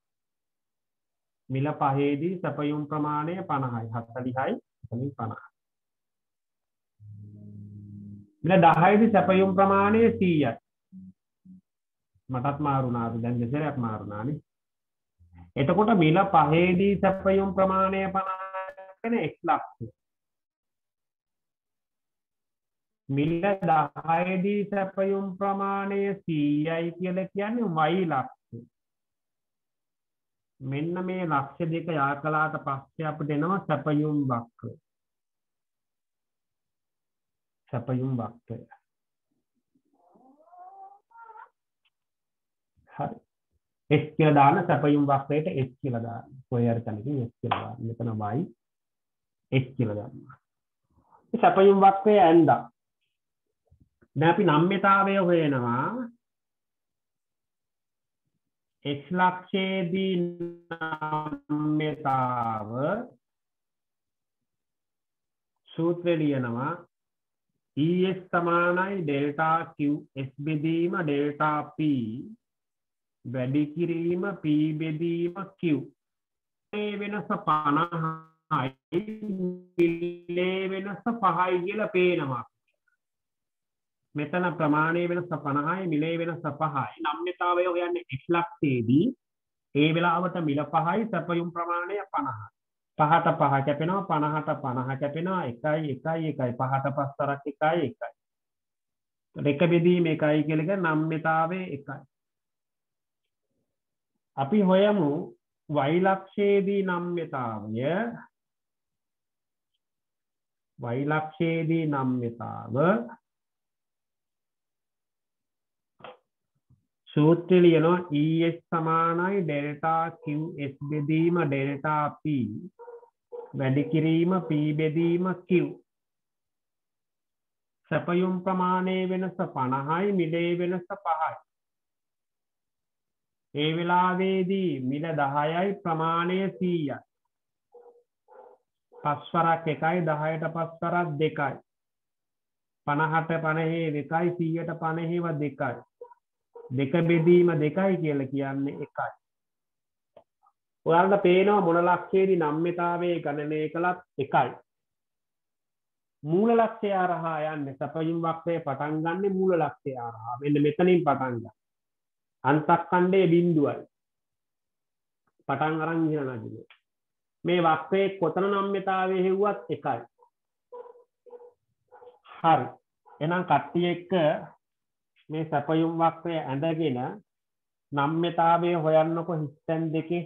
මිල පහේදී සැපයුම් ප්‍රමාණය පනහයි. හතලිහයි පනහයි. මිල දහයේදී සැපයුම් ප්‍රමාණය සීයයි. මටත් මාරුනාද? දැන් දෙසරයක් මාරුනානේ. එතකොට මිල පහේදී සැපයුම් ප්‍රමාණය පනහගෙන x ලක්ෂය. මිල දහයේදී සැපයුම් ප්‍රමාණය සීයයි කියලා කියන්නේ y ලක්ෂය. මෙන්න මේ ලක්ෂ්‍ය දෙක යා කළාට පස්සේ අපිට එනවා සැපයුම් වක්‍රය. සැපයුම් වක්‍රය. හරි. x කියලා දාන සැපයුම් වක්‍රයට x කියලා දාන්න. කොහේ හරි තැනකින් x කියලා දාන්න. මෙතන y x කියලා දාන්න. මේ සැපයුම් වක්‍රය ඇඳා. දැන් අපි නම්‍යතාවය හොයනවා. x ලක්ෂයේදී නම්‍යතාව සූත්‍රය ලියනවා es සමානයි ඩෙල්ටා q s බෙදීම ඩෙල්ටා p වැඩි කිරීම p බෙදීම q. මේ වෙනස පනහයි මිලේ වෙනස පහයි කියලා පේනවා. මෙතන ප්‍රමාණයේ වෙනස පනහයි මිලේ වෙනස පහයි. නම්‍යතාවය හොයන්නේ x ලක්ෂයේදී ඒ වෙලාවට මිල පහයි සැපයුම් ප්‍රමාණය පනහයි. පහට පහ කැපෙනවා පනහට පනහ කැපෙනවා එකයි එකයි එකයි පහට පස්තරක් එකයි එකයි. එක බෙදීම එකයි කියලා කියන නම්‍යතාවයේ එකයි. අපි හොයමු y ලක්ෂයේදී නම්‍යතාවය y ලක්ෂයේදී නම්‍යතාව සූත්‍රය ලියනවා es සමානයි ඩෙල්ටා q s බෙදීම ඩෙල්ටා p වැඩි කිරීම p බෙදීම q. සැපයුම් ප්‍රමාණයේ වෙනස පනහයි මිලේ වෙනස පහයි. ඒ වෙලාවේදී මිල දහයයි ප්‍රමාණය සීයයි. පස්වරක් එකයි දහයට පස්වරක් දෙකයි. පනහට පනහේ එකයි සීයට පනහේව දෙකයි. දෙක බෙදීම දෙකයි කියලා කියන්නේ එකයි. ඔයාලට පේනවා මොන ලක්ෂයේදී නම්‍යතාවයේ ගණනය කළත් එකයි. මූල ලක්ෂය හරහා යන්නේ සැපයුම් වක්‍රය පටන් ගන්නෙ මූල ලක්ෂය හරහා. මෙන්න මෙතනින් පටන් ගන්න. අන්තක්ඛණ්ඩයේ බිඳුවයි. පටන් අරන් ඉහළ නගිනවා. මේ වක්‍රයේ කොතන නම්‍යතාවයේ හෙව්වත් එකයි. හරි. එහෙනම් කට්ටිය එක්ක මේ සැපයුම් වක්‍රය ඇඳගෙන නම්‍යතාවය හොයන්නකො හිස්තැන් දෙකේ.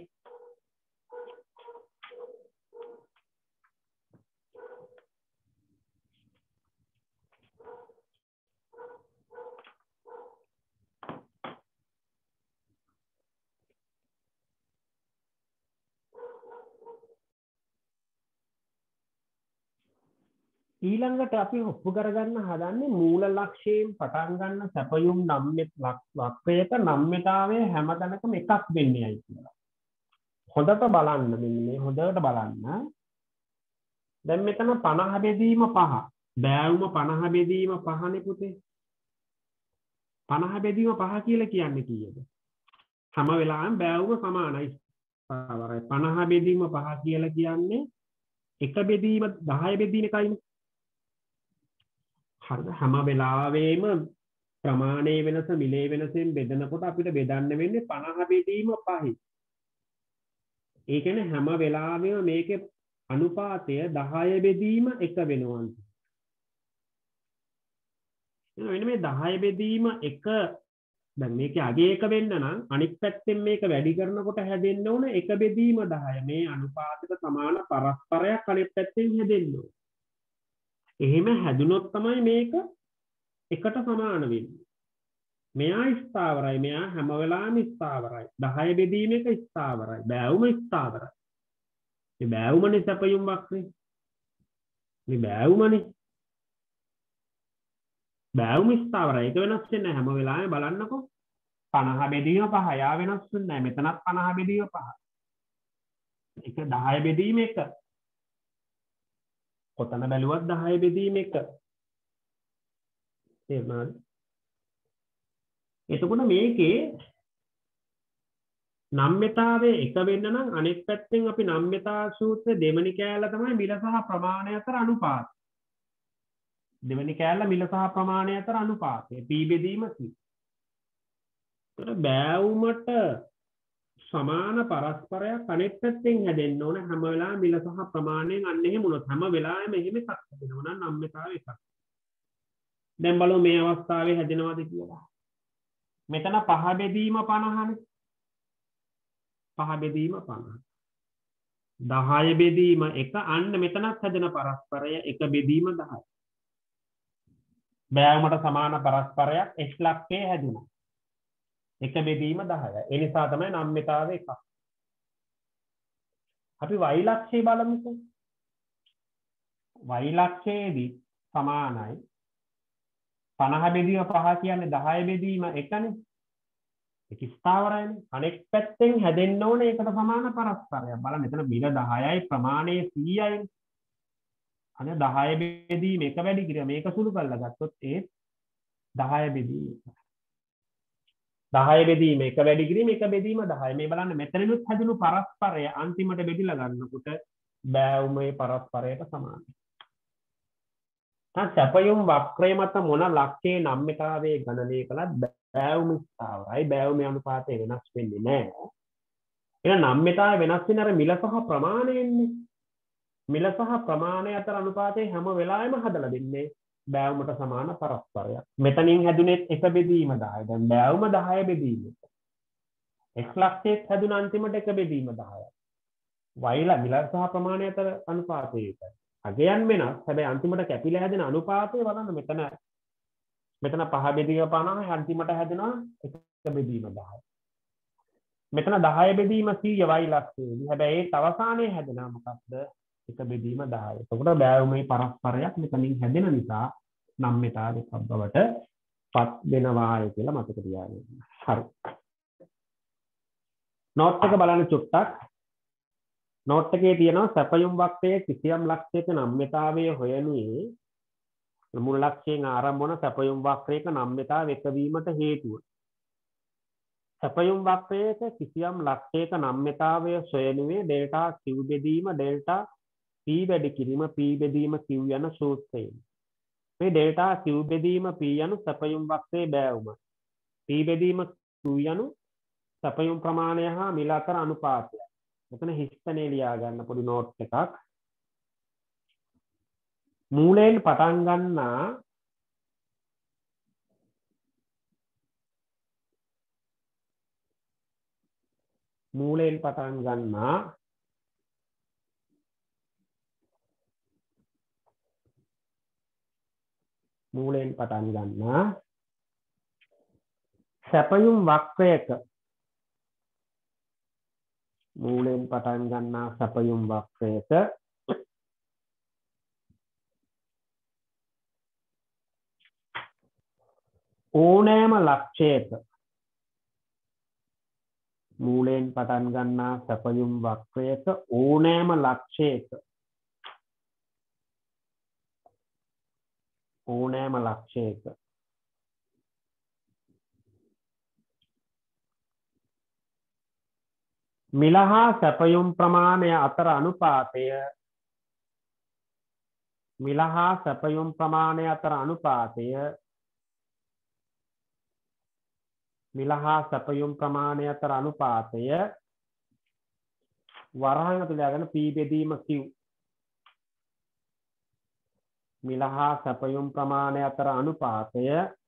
ඊළඟට අපි ඔප්පු කරගන්න හදන්නේ මූල ලක්ෂයෙන් පටන් ගන්න සැපයුම් නම්‍ය වක්‍රයක නම්‍යතාවය හැමතැනකම එකක් වෙන්නේයි කියලා. හොඳට බලන්න මෙන්න මේ හොඳට බලන්න. දැන් මෙතන පනහ බෙදීම පහ. බෑවුම පනහ බෙදීම පහනේ පුතේ. පනහ බෙදීම පහ කියලා කියන්නේ කීයද? හැම වෙලාවෙම බෑවුම සමානයි. පනහ බෙදීම පහ කියලා කියන්නේ එක බෙදීම දහය බෙදීම එකයිනේ. හරිද? හැම වෙලාවෙම ප්‍රමාණයේ වෙනස මිලේ වෙනසෙන් බෙදනකොට අපිට බෙදන්න වෙන්නේ පනහ බෙදීම පහයි. ඒ කියන්නේ හැම වෙලාවෙම මේකේ අනුපාතය දහය බෙදීම එක වෙනවා. එහෙනම් මේ දහය බෙදීම එක දැන් මේකේ අගේ එක වෙන්න නම් අනිත් පැත්තෙන් මේක වැඩි කරනකොට හැදෙන්න ඕන එක බෙදීම දහය. මේ අනුපාතක සමාන පරස්පරයක් අනිත් පැත්තෙන් හැදෙන්න ඕන. එහෙම හැදුනොත් තමයි මේක එකට සමාන වෙන්නේ. මෙයා ස්ථාවරයි මෙයා හැම වෙලාවෙම ස්ථාවරයි. දහය බෙදීම එක ස්ථාවරයි. බෑවුම ස්ථාවරයි. මේ බෑවුමනේ සැපයුම් වක්‍රේ. මේ බෑවුමනේ. බෑවුම ස්ථාවරයි. ඒක වෙනස් වෙන්නේ නැහැ. හැම වෙලාවෙම බලන්නකෝ. පනහ බෙදීම පහ. යා වෙනස් වෙන්නේ නැහැ. මෙතනත් පනහ බෙදීම පහ. ඒක දහය බෙදීම එක. කොතන බැලුවත් දහය බෙදීම එක. තේරුණාද? එතකොට මේකේ නම්‍යතාවයේ එක වෙන්න නම් අනෙක් පැත්තෙන් අපි නම්‍යතා සූත්‍රයේ දෙවෙනි කෑල්ල තමයි මිල සහ ප්‍රමාණය අතර අනුපාතය. දෙවෙනි කෑල්ල මිල සහ ප්‍රමාණය අතර අනුපාතය. p බෙදීම c. ඒතර බෑවුමට සමාන පරස්පරයක් අනෙක් පැත්තෙන් හැදෙන්න ඕන හැම වෙලාවෙම මිල සහ ප්‍රමාණයෙන් අන්න එහෙම වුණොත් හැම වෙලාවෙම එහෙම එකක් හැදෙනවා නම් නම්‍යතාව එකක්. දැන් බලමු මේ අවස්ථාවේ හැදෙනවද කියලා. මෙතන පහ බෙදීම පනහනේ. පහ බෙදීම පනහ. දහය බෙදීම එක අන්න මෙතනත් හැදෙන පරස්පරය එක බෙදීම දහය. බෑවුමට සමාන පරස්පරයක් x ලක්ෂයේ හැදුණා. එක බෙදීම දහයයි. ඒ නිසා තමයි නම්‍යතාව එකක්. අපි y ලක්ෂය බලමුකෝ. y ලක්ෂයේදී සමානයි පනහ බෙදීම පහ කියන්නේ දහය බෙදීම එකනේ. ඒක ස්ථාවරයිනේ. අනෙක් පැත්තෙන් හැදෙන්න ඕනේ ඒකට සමාන පරස්පරයක්. බලන්න මෙතන මිල දහයයි ප්‍රමාණය සීයයි. අනේ දහය බෙදීම එක වැඩි කිරීම මේක සුළු කරලා ගත්තොත් ඒ දහය බෙදීම දහය බෙදීම එක වැඩි කිරීම එක බෙදීම දහය. මේ බලන්න මෙතනිනුත් හැදුණු පරස්පරය අන්තිමට බෙදලා ගන්නකොට බෑවුමේ පරස්පරයට සමානයි. සැපයුම් වක්‍රය මත මොන ලක්ෂයේ නම්‍යතාවයේ ගණනය කළත් බෑවුම ස්ථාවරයි. බෑවුමේ අනුපාතය වෙනස් වෙන්නේ නැහැ. එහෙනම් නම්‍යතාවය වෙනස් වෙන අර මිල සහ ප්‍රමාණයෙන්නේ. මිල සහ ප්‍රමාණය අතර අනුපාතය හැම වෙලාවෙම හදලා දෙන්නේ බෑවුමට සමාන පරස්පරයක්. මෙතනින් හැදුනේ එක බෙදීම දහය. දැන් බෑවුම දහය බෙදීම. x ලක්ෂයේ හැදුන අන්තිමට එක බෙදීම දහයයි. y ලා මිල සහ ප්‍රමාණය අතර අනුපාතය ඒකයි. අගයන් වෙනස්. හැබැයි අන්තිමට කැපිලා හැදෙන අනුපාතය බලන්න මෙතන මෙතන පහ බෙදීම පනහයි අන්තිමට හැදෙනවා එක බෙදීම දහයයි. මෙතන දහය බෙදීම සීය y ලක්ෂයේදී. හැබැයි ඒ අවසානයේ හැදෙනා මොකක්ද? එක බෙදීම දහය. එතකොට බෑවුමේ පරස්පරයක් මෙතනින් හැදෙන නිසා නම්‍යතාව එකක් බවට පත් වෙනවා කියලා මතක තියාගන්න. හරි. නෝට් එක බලන්න චුට්ටක්. නෝට් එකේ තියෙනවා සැපයුම් වක්‍රයේ කිසියම් ලක්ෂයක නම්‍යතාවය හොයනුවේ මුල් ලක්ෂයෙන් ආරම්භ වන සැපයුම් වක්‍රයක නම්‍යතාව එක වීමට හේතුව. සැපයුම් වක්‍රයක කිසියම් ලක්ෂයක නම්‍යතාවය සොයනුවේ ඩෙල්ටා Q බෙදීම ඩෙල්ටා P වැඩි කිරීම P බෙදීම Q යන සූත්‍රයෙන්. මේ ඩෙල්ටා Q බෙදීම P යනු සැපයුම් වක්‍රයේ බෑවුම. P බෙදීම Q යනු සැපයුම් ප්‍රමාණය හා මිල අතර අනුපාතය. මෙතන හිස්තනේ ලියා ගන්න පොඩි නෝට් එකක්. මූලයෙන් පටන් ගන්නා මූලයෙන් පටන් ගන්නා මූලයෙන් පටන් ගන්නා සැපයුම් වක්‍රයක මූලයෙන් පටන් ගන්නා සැපයුම් වක්‍රයක ඕනෑම ලක්ෂයක මූලයෙන් පටන් ගන්නා සැපයුම් වක්‍රයක ඕනෑම ලක්ෂයක ඕනෑම ලක්ෂයක මිල හා සැපයුම් ප්‍රමාණය අතර අනුපාතය මිල හා සැපයුම් ප්‍රමාණය අතර අනුපාතය මිල හා සැපයුම් ප්‍රමාණය අතර අනුපාතය වරහන් ඇතුළේ යන P බෙදීම Q මිල හා සැපයුම් ප්‍රමාණය අතර අනුපාතය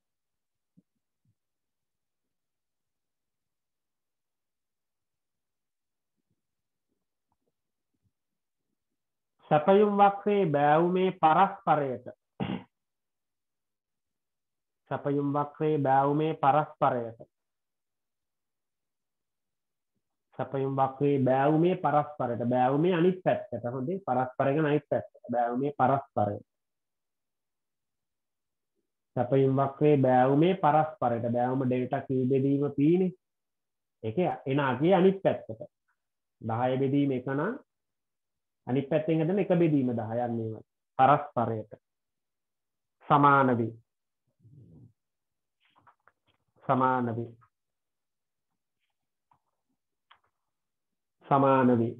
සැපයුම් වක්‍රයේ බෑවුමේ පරස්පරයට සැපයුම් වක්‍රයේ බෑවුමේ පරස්පරයට සැපයුම් වක්‍රයේ බෑවුමේ පරස්පරයට බෑවුමේ අනිත් පැත්තට හොඳේ පරස්පරයෙන් අනිත් පැත්තට බෑවුමේ පරස්පරය සැපයුම් වක්‍රයේ බෑවුමේ පරස්පරයට බෑවුම ඩෙල්ටා Q බෙදීම P නේ ඒකේ එනාගේ අනිත් පැත්තට දහය බෙදීම එක නම් අනිත් පැත්තෙන් හදන එක බෙදීම දහයක් නේ පරස්පරයට සමාන වේ සමාන වේ සමාන වේ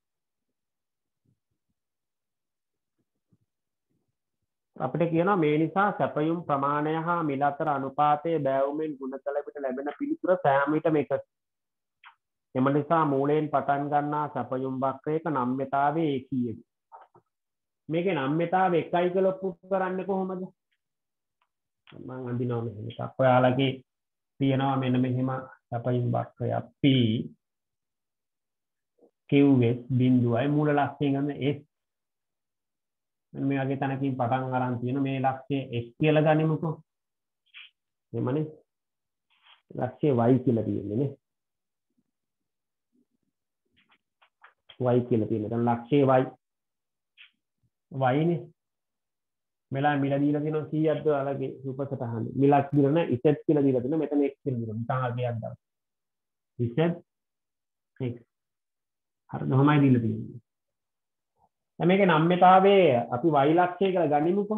අපිට කියනවා මේ නිසා සැපයුම් ප්‍රමාණය හා මිල අතර අනුපාතයේ බෑවුමෙන් ගුණ කළ විට ලැබෙන පිළිතුර සෑම විටම එකයි එම නිසා මූලයෙන් පටන් ගන්නා සැපයුම් වක්‍රයක නම්‍යතාවයේ ඒකීයද. මේකේ නම්‍යතාවය එකයි කියලා ඔප්පු කරන්නේ කොහොමද? මම අඳිනවා මෙහෙම එකක්. ඔයාලගේ තියෙනවා මෙන්න මෙහෙම සැපයුම් වක්‍රයක් P Qs බිඳුවයි මූල ලක්ෂය ගන්න S. මෙන්න මේ වගේ තැනකින් පටන් අරන් තියෙන මේ ලක්ෂය S කියලා ගනිමුකෝ. එමනේ ලක්ෂය Y කියලා තියෙන්නේ නේ. Y කියලා තියෙනවා. දැන් ලක්ෂය Y Y නේ. මෙලා මිල දීලා තියෙනවා කීයක්ද ඔයාලගේ රූපසටහන. මිලක් දීලා නැහැ Z කියලා දීලා තියෙනවා. මෙතන X කියලා දීලා. නිකන් අගයක් දාන්න. Z X. හරිද? කොහොමයි දීලා තියෙන්නේ. දැන් මේකේ නම්‍යතාවයේ අපි Y ලක්ෂය කියලා ගනිමුකෝ.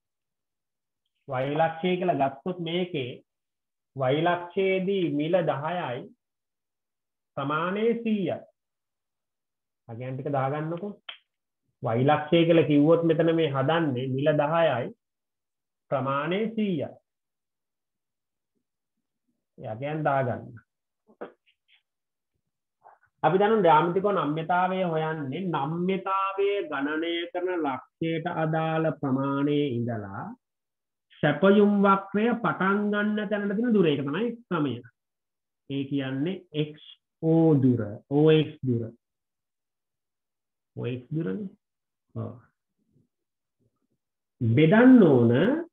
Y ලක්ෂය කියලා ගත්තොත් මේකේ Y ලක්ෂයේදී මිල දහයයි ප්‍රමාණය සීයයි. අගයන් ටික දාගන්නකො. Y ලක්ෂය කියලා කිව්වොත් මෙතන මේ හදන්නේ මිල දහයයි ප්‍රමාණය සීයයි. ඒ අගයන් දාගන්න. අපි දන්නවා ද්‍රාමිතික නම්‍යතාවය හොයන්නේ නම්‍යතාවයේ ගණනය කරන ලක්ෂයට අදාළ ප්‍රමාණයේ ඉඳලා සැපයුම් වක්‍රය පටන් ගන්න තැනට තියෙන දුර. ඒක තමයි ක්‍රමය. ඒ කියන්නේ x o දුර, ox දුර. ox දුරනේ. ඔව්. බෙදන්න ඕන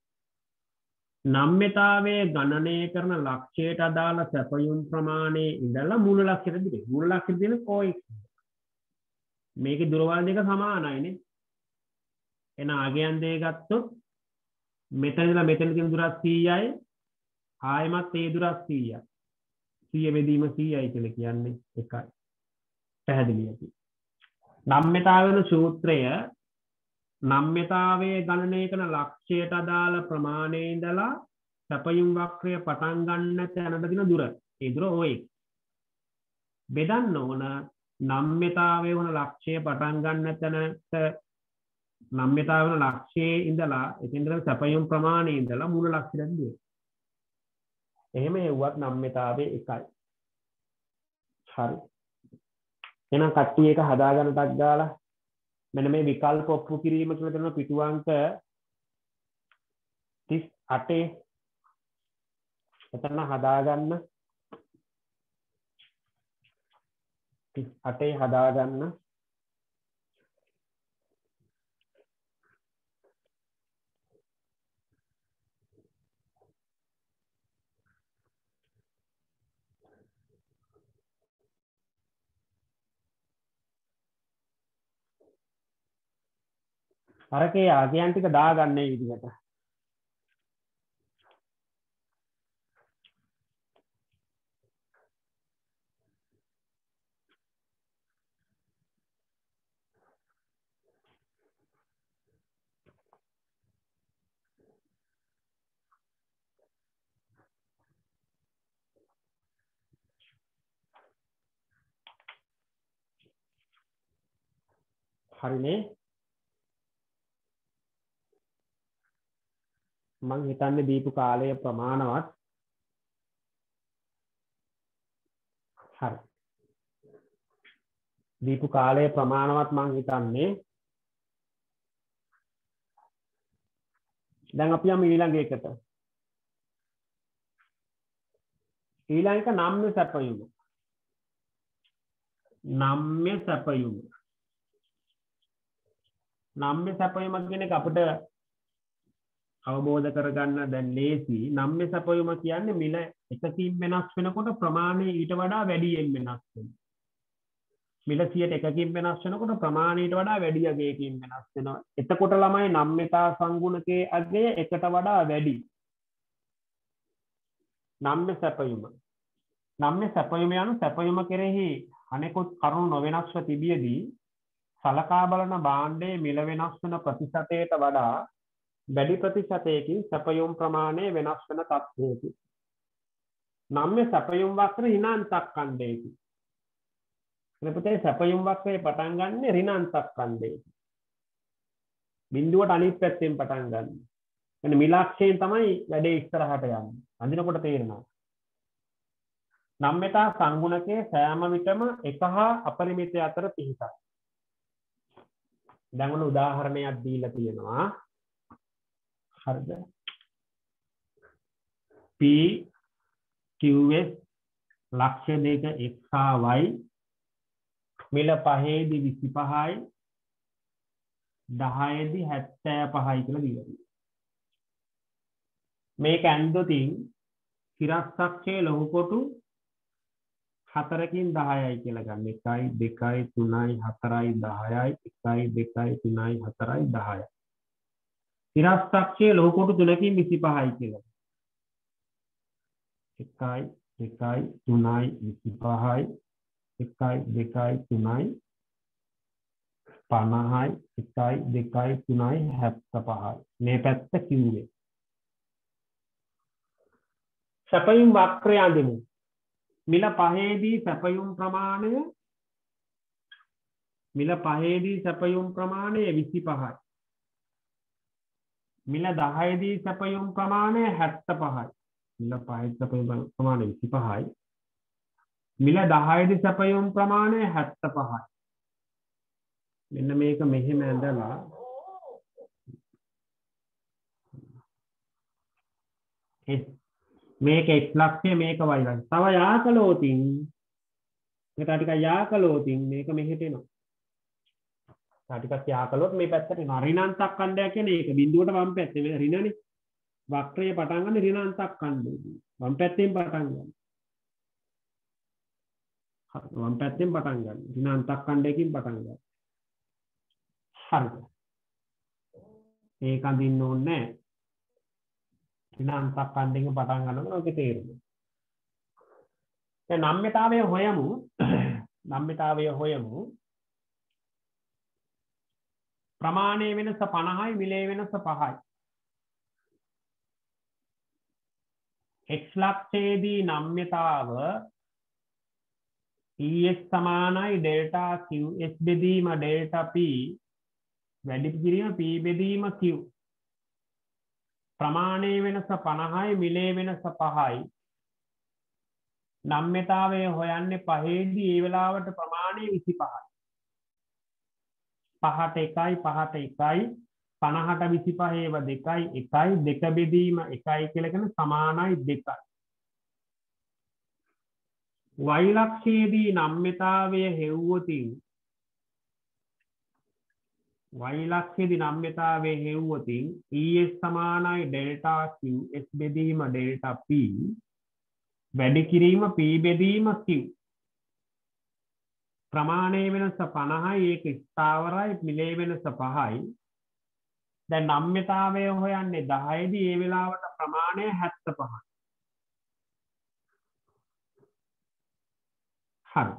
නම්‍යතාවයේ ගණනය කරන ලක්ෂයට අදාළ සැපයුම් ප්‍රමාණයේ ඉඳලා මූල ලක්ෂයට දිගේ. මූල ලක්ෂයට දෙන ox. මේකේ දුරවල් දෙක සමානයිනේ. එන ආගයන් දෙක ගත්තොත් මෙතන ඉඳලා මෙතන තියෙන දුරත් සීයයි. ආයෙමත් ඒ දුරත් සීයයි. සීය බෙදීම සීයයි කියලා කියන්නේ එකයි. පැහැදිලිද? නම්‍යතාව වෙන සූත්‍රය නම්‍යතාවයේ ගණනය කරන ලක්ෂයට අදාළ ප්‍රමාණයේ ඉඳලා සැපයුම් වක්‍රය පටන් ගන්න තැනට තියෙන දුර. ඒ දුර ox. බෙදන්න ඕන නම්‍යතාවයේ වන ලක්ෂය පටන් ගන්න තැනට නම්‍යතාව වෙන ලක්ෂයේ ඉඳලා එතෙන්ද සැපයුම් ප්‍රමාණයේ ඉඳලා මූල ලක්ෂයට දුර. එහෙම හෙව්වත් නම්‍යතාවයේ එකයි. හරි. එහෙනම් කට්ටිය එක හදාගන්න ටක් ගාලා මෙන්න මේ විකල්ප ඔප්පු කිරීම කියලා දෙන පිටු අංක තිස් අටේ එතන හදාගන්න තිස් අටේ හදාගන්න අරකේ ආගයන් ටික දාගන්න මේ විදිහට. හරිනේ. මං හිතන්නේ දීපු කාලය ප්‍රමාණවත්. හරි. දීපු කාලය ප්‍රමාණවත් මං හිතන්නේ. දැන් අපි යමු ඊළඟ එකට. ඊළඟ එක නම්‍ය සැපයුම. නම්‍ය සැපයුම. නම්‍ය සැපයුම කියන එක අපිට අවබෝධ කරගන්න දැන් ලේසි. නම්‍ය සැපයුම කියන්නේ මිල එකකින් වෙනස් වෙනකොට ප්‍රමාණය ඊට වඩා වැඩියෙන් වෙනස් වෙනවා. මිල සියයට එකකින් වෙනස් වෙනකොට ප්‍රමාණය ඊට වඩා වැඩි අගයකින් වෙනස් වෙනවා. එතකොට ළමයි නම්‍යතා සංගුණකයේ අගය එකට වඩා වැඩි. නම්‍ය සැපයුම. නම්‍ය සැපයුම යනු සැපයුම කෙරෙහි අනෙකුත් කරුණු නොවෙනස්ව තිබියදී සලකා බලන භාණ්ඩයේ මිල වෙනස් වෙන ප්‍රතිශතයට වඩා වැඩි ප්‍රතිශතයකින් සැපයුම් ප්‍රමාණය වෙනස් වෙන තත්ත්වයකි. නම්‍ය සැපයුම් වක්‍ර ඍණාන්තක ඛණ්ඩයකි. එතකොට සැපයුම් වක්‍රයේ පටන් ගන්න ඍණාන්තක ඛණ්ඩයකි. බිඳුවට අනිත් පැත්තෙන් පටන් ගන්න. එන්න මිලාක්ෂයෙන් තමයි වැඩේ ඉස්සරහට යන්නේ. අඳිනකොට තේරෙනවා. නම්‍යතා සංගුණකයේ සෑම විටම එක හා අපරිමිතය අතර පිහිටයි. දැන් ඔන්න උදාහරණයක් දීලා තියෙනවා. හරිද? P Q S ලක්ෂ දෙක x හා y මිල පහේදී විසිපහයි දහයේදී හැත්තෑ පහයි කියලා දීලා තියෙනවා. මේක ඇන්දොතින් සිරස්සක්ෂයේ ලොකු කොටු හතරකින් දහයයි කියලා ගන්න. එකයි දෙකයි තුනයි හතරයි දහයයි එකයි දෙකයි තුනයි හතරයි දහයයි. සිරස්සක්ෂයේ ලොකු කොටු තුනකින් විසිපහයි කියලා. එකයි දෙකයි තුනයි විසිපහයි එකයි දෙකයි තුනයි පනහයි එකයි දෙකයි තුනයි හැත්තෑපහයි. මේ පැත්ත කිව්වේ. සැපයුම් වක්‍රය අඳිමු. මිල පහේදී සැපයුම් ප්‍රමාණය මිල පහේදී සැපයුම් ප්‍රමාණය විසිපහයි. මිල දහයේදී සැපයුම් ප්‍රමාණය හැත්තෑපහයි. මිල පහේදී සැපයුම් ප්‍රමාණය විසිපහයි. මිල දහයේදී සැපයුම් ප්‍රමාණය හැත්තෑපහයි. මෙන්න මේක මෙහෙම ඇඳලා මේක x ලක්ෂය මේක y ලක්ෂය. තව යා කළොතින් මේක ටිකක් යා කළොතින් මේක මෙහෙට එනවා. තා ටිකක් යා කළොත් මේ පැත්තට එනවා. ඍණාන්තක් ඛණ්ඩය කියන්නේ ඒක බිඳුවට වම් පැත්තේ මේ ඍණනේ. වක්‍රය පටන් ගන්න ඍණාන්තක් ඛණ්ඩයේදී. වම් පැත්තෙන් පටන් ගන්න. වම් පැත්තෙන් පටන් ගන්න. ඍණාන්තක් ඛණ්ඩයකින් පටන් ගන්න. හරිද? ඒක අඳින්න ඕනේ නැහැ. ඍණාන්තක් ඛණ්ඩයෙන් පටන් ගන්නකොට ඔකේ තේරෙනවා. දැන් නම්‍යතාවය හොයමු. නම්‍යතාවය හොයමු. ප්‍රමාණය වෙනස පනහයි මිලේ වෙනස පහයි. x ලක්ෂයේදී නම්‍යතාව E S සමානයි ඩෙල්ටා Q S බෙදීම ඩෙල්ටා P වැඩි කිරීම P බෙදීම Q. ප්‍රමාණය වෙනස පනහයි මිලේ වෙනස පහයි. නම්‍යතාවය හොයන්නේ පහේදී ඒ වෙලාවට ප්‍රමාණය විසිපහයි. පහට එකයි පහට එකයි පනහට විසිපහේව දෙකයි එකයි දෙක බෙදීම එකයි කියලා කියන සමානයි දෙකයි. y ලක්ෂයේදී නම්‍යතාවය හෙව්වොතින් y ලක්ෂයේදී නම්‍යතාවය හෙව්වොතින් E S සමානයි ඩෙල්ටා Q S බෙදීම ඩෙල්ටා P වැඩි කිරීම P බෙදීම Q. ප්‍රමාණය වෙනස පනහයි ඒක ස්ථාවරයි මිලේ වෙනස පහයි. දැන් නම්‍යතාවය හොයන්නේ දහයේදී ඒ වෙලාවට ප්‍රමාණය හැත්තෑපහයි. හරි.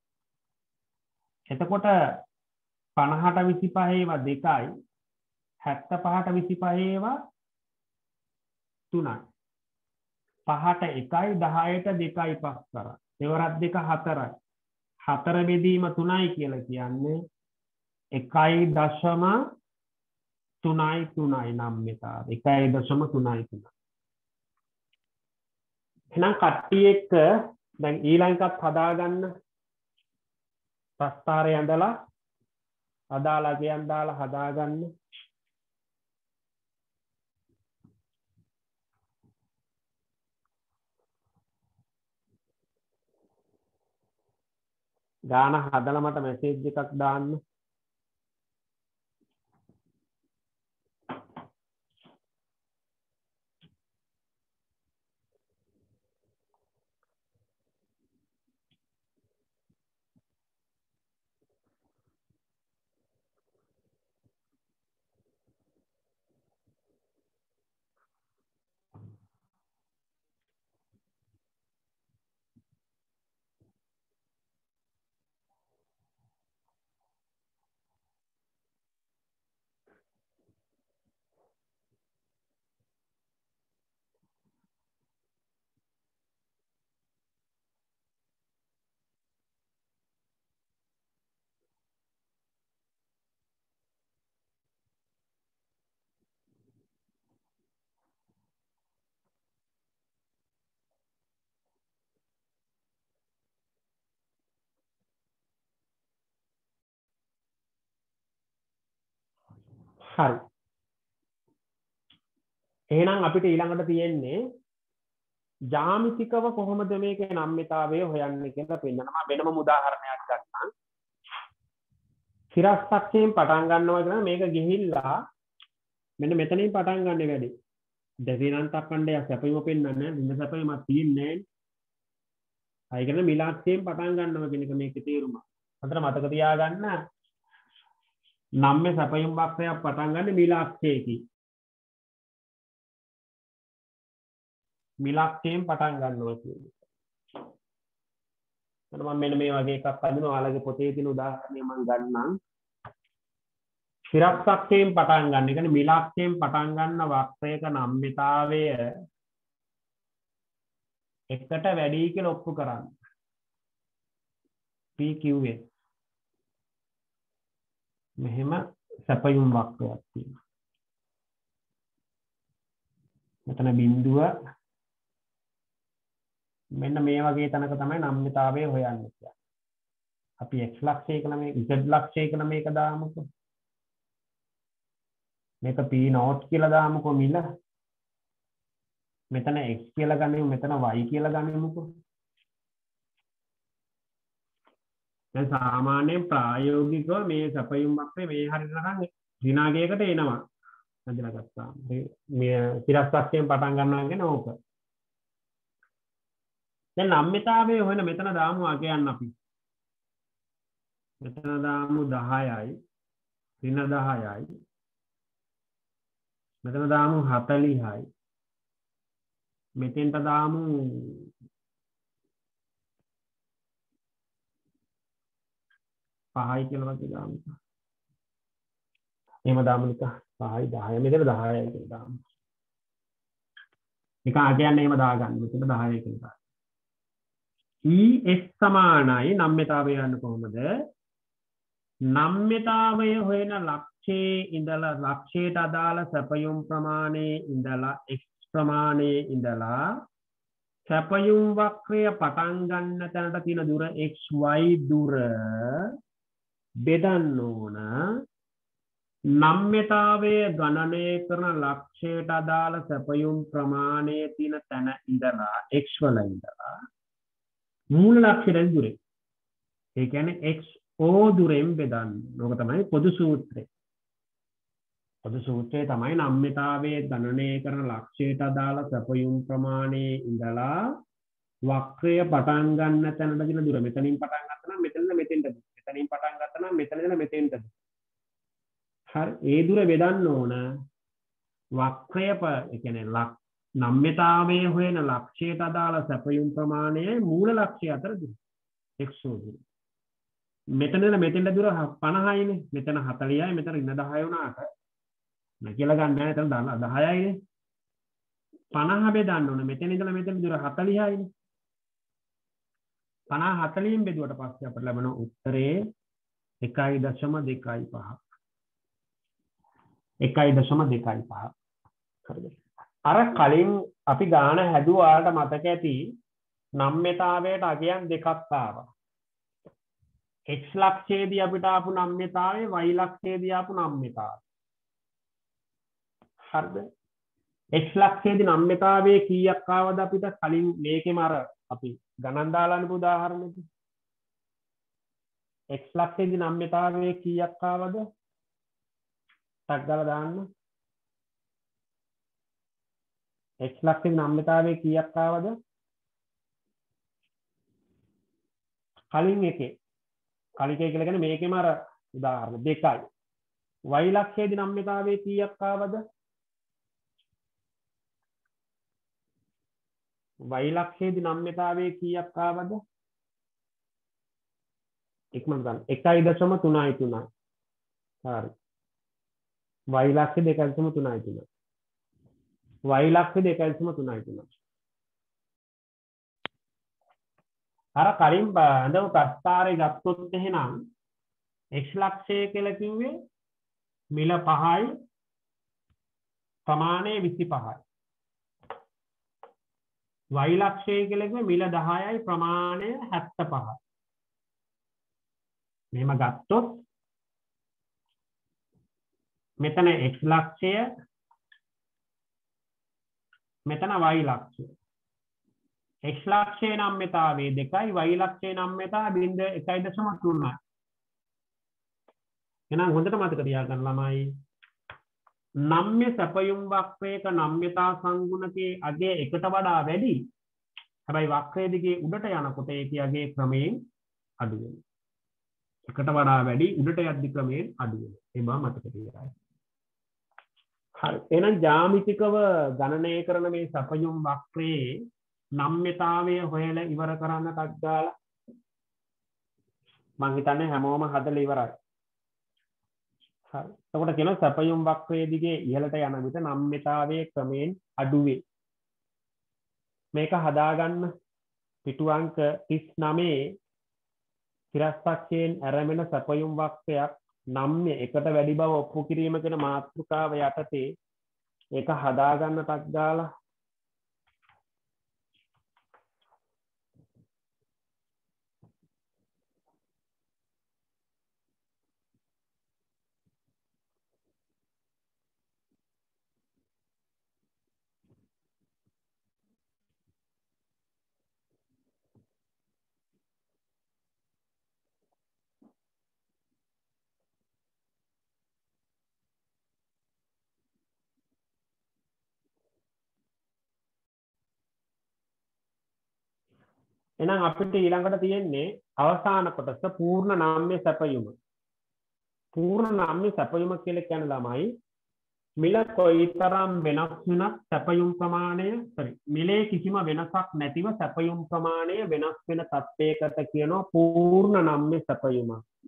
එතකොට පනහට විසිපහේව දෙකයි හැත්තෑපහට විසිපහේව තුනයි. පහට එකයි දහයට දෙකයි පස් කරා. දෙවරක් දෙක හතරයි. හතර බෙදීම තුනයි කියලා කියන්නේ එකයි දශම තුනයි තුනයි නම්‍යතාව. එකයි දශම තුනයි තුනයි. එහෙනම් කට්ටිය එක්ක දැන් ඊළඟ එකත් හදාගන්න. ප්‍රස්තාරය ඇඳලා අදාළ අගයන් දාලා හදාගන්න. ගාන හදලා මට මැසේජ් එකක් දාන්න. හරි. එහෙනම් අපිට ඊළඟට තියෙන්නේ ජාමිතිකව කොහොමද මේකේ නම්‍යතාවය හොයන්නේ කියලා පෙන්නනවා. වෙනම උදාහරණයක් ගන්නම්. සිරස්තක්ෂයෙන් පටන් ගන්නවා කියන මේක ගිහිල්ලා මෙන්න මෙතනින් පටන් ගන්න වැඩි. දෙවිනන්තක් ඛණ්ඩය සැපයම පෙන්නන්නේ නැහැ. සැපයමක් තියෙන්නේ නැහැ. අය කියන්නේ මිලාක්ෂයෙන් පටන් ගන්නවා කියන එක මේකේ තේරුම. හතර මතක තියාගන්න. නම්‍ය සැපයුම් වක්‍රයක් පටන් ගන්න මිලාක්ෂයකින්. මිලාක්ෂයෙන් පටන් ගන්නවා කියන්නේ. මම මෙන්න මේ වගේ එකක් අදිනවා. ඔයාලගේ පොතේ තියෙන උදාහරණය මම ගන්නම්. සිරස්තක්ෂයෙන් පටන් ගන්න. ඒ කියන්නේ මිලාක්ෂයෙන් පටන් ගන්න වක්‍රයක නම්‍යතාවය එකට වැඩි කියලා ඔප්පු කරන්න. P Q S මෙහෙම සැපයුම් වක්‍රයක් තියෙනවා. මෙතන බිඳුව මෙන්න මේ වගේ තැනක තමයි නම්‍යතාවය හොයන්නේ කියන්නේ. අපි x ලක්ෂය කියලා මේ z ලක්ෂය කියලා මේක දාමුකෝ. මේක p naught කියලා දාමුකෝ මිල. මෙතන x කියලා ගනිමු, මෙතන y කියලා ගනිමුකෝ. දැන් සාමාන්‍යයෙන් ප්‍රායෝගිකව මේ සැපයුම් වක්‍රේ මේ හරියට නම් ඍණාගයකට එනවා. හඳුනා ගත්තාම. මේ සිරස්තක්ෂයෙන් පටන් ගන්නවා කියන්නේ ඕක. දැන් නම්‍යතාවය හොයන මෙතන දාමු ආ කියන්න අපි. මෙතන දාමු දහයයි, ඍණ දහයයි. මෙතන දාමු හතළිහයි. මෙතෙන්ට දාමු පහයි කියලා වගේ දාමු. එහෙම දාමු නික පහයි දහයයි මෙතන දහයයි කියලා දාමු. නික ආ කියන්නේ එහෙම දාගන්න. මෙතන දහයයි කියලා. E x සමානයි නම්‍යතාවය යන්න කොහොමද? නම්‍යතාවය හොයන ලක්ෂයේ ඉඳලා ලක්ෂයට අදාළ සැපයුම් ප්‍රමාණයේ ඉඳලා x ප්‍රමාණයේ ඉඳලා සැපයුම් වක්‍රය පටන් ගන්න තැනට තියෙන දුර xy දුර බෙදන්න ඕන. නම්‍යතාවය ගණනය කරන ලක්ෂයට අදාළ සැපයුම් ප්‍රමාණයේ තියෙන තැන ඉඳලා x වල ඉඳලා මූල ලක්ෂයෙන් දුරේ. ඒ කියන්නේ xo දුරෙන් බෙදන්න. ඕක තමයි පොදු සූත්‍රය. පොදු සූත්‍රය තමයි නම්‍යතාවයේ ගණනය කරන ලක්ෂයට අදාළ සැපයුම් ප්‍රමාණයේ ඉඳලා වක්‍රය පටන් ගන්න තැනට දින දුර. මෙතනින් පටන් ගත්තා නම් මෙතනද මෙතෙන්ටද. මෙතනින් පටන් ගත්තා නම් මෙතනද මෙතෙන්ටද. හරි. ඒ දුර බෙදන්න ඕන. වක්‍රය ඒ කියන්නේ නම්‍යතාවයේ හොයන ලක්ෂයට අදාළ සැපයුම් ප්‍රමාණයයි මූල ලක්ෂය අතර දුර. xo දුර. මෙතනද මෙතෙන්ට දුර පනහයිනේ. මෙතන හතළිහයි මෙතන ඍණ දහය වුණාට න කියලා ගන්න නැහැ. එතන දහයයිනේ. පනහ බෙදන්න ඕනේ. මෙතන ඉඳලා මෙතන දුර හතළිහයිනේ. පනහ හතළිහෙන් බෙදුවට පස්සේ අපිට ලැබෙන උත්තරේ එකයි දශම දෙකයි පහ. එකයි දශම දෙකයි පහ. හරිද? අර කලින් අපි ගාන හැදුවාට මතක ඇති නම්‍යතාවයට අගයන් දෙකක් ආවා. x ලක්ෂයේදී අපිට ආපු නම්‍යතාවය y ලක්ෂයේදී ආපු නම්‍යතාවය. හරිද? x ලක්ෂයේදී නම්‍යතාවයේ කීයක් ආවද අපිට කලින් මේකෙම අර අපි ගණන් දාලා අනුපු උදාහරණෙදී x ලක්ෂයේදී නම්‍යතාවයේ කීයක් ආවද? ටක් ගාලා දාන්න. x ලක්ෂයේ නම්‍යතාවයේ කීයක් ආවද? කලින් එකේ. කලින් එකේ කියලා කියන්නේ මේකෙම අර උදාහරණ දෙකයි. y ලක්ෂයේදී නම්‍යතාවයේ කීයක් ආවද? y ලක්ෂයේදී නම්‍යතාවයේ කීයක් ආවද? ඉක්මනට ගන්න. එකයි දශම තුනයි තුනයි. හරි. y ලක්ෂයේ දෙකයි දශම තුනයි තුනයි. y ලක්ෂයේ දෙකයි දශම තුනයි තුනයි. අර කලින් බඳව ප්‍රස්ථාරය ගත්තොත් එහෙනම් x ලක්ෂය කියලා කිව්වේ මිල පහයි ප්‍රමාණය විසිපහයි. y ලක්ෂය කියලා කිව්වේ මිල දහයයි ප්‍රමාණය හැත්තෑපහයි. මෙහෙම ගත්තොත් මෙතන x ලක්ෂය මෙතන y ලක්ෂය. x ලක්ෂයේ නම්‍යතාවය දෙකයි y ලක්ෂයේ නම්‍යතාවය බිංදුව එකයි දශම තුනයි. එහෙනම් හොඳට මතක තියාගන්න ළමයි. නම්‍ය සැපයුම් වක්‍රයක නම්‍යතා සංගුණකයේ අගය එකට වඩා වැඩි. හැබැයි වක්‍රයේ දිගේ උඩට යනකොට ඒකේ අගය ක්‍රමයෙන් අඩු වෙනවා. එකට වඩා වැඩි උඩට යද්දි ක්‍රමයෙන් අඩු වෙනවා. ඒ බව මතක තියාගන්න. හරි. එහෙනම් ජ්‍යාමිතිකව ගණනය කරන මේ සැපයුම් වක්‍රයේ නම්‍යතාවය හොයලා ඉවර කරන්නටත් ගාලා මම හිතන්නේ හැමෝම හදලා ඉවරයි. හරි. එතකොට කියනවා සැපයුම් වක්‍රයේ දිගේ ඉහළට යන විට නම්‍යතාවයේ ක්‍රමයෙන් අඩු වේ. මේක හදාගන්න පිටු අංක තිස් නවය තිරස්පක්ෂයෙන් ඇරෙන සැපයුම් වක්‍රයක් නම්‍ය එකට වැඩි බව ඔප්පු කිරීම කියන මාතෘකාව යටතේ ඒක හදාගන්නටත් ගාලා එහෙනම් අපිට ඊළඟට තියෙන්නේ අවසාන කොටස පූර්ණ නාම්‍ය සැපයුම. පූර්ණ නාම්‍ය සැපයුම කියලා කියන ළමයි මිල කොයිතරම් වෙනස් වුණත් සැපයුම් ප්‍රමාණය sorry මිලේ කිසිම වෙනසක් නැතිව සැපයුම් ප්‍රමාණය වෙනස් වෙන තත්ත්වයකට කියනවා පූර්ණ නාම්‍ය සැපයුම.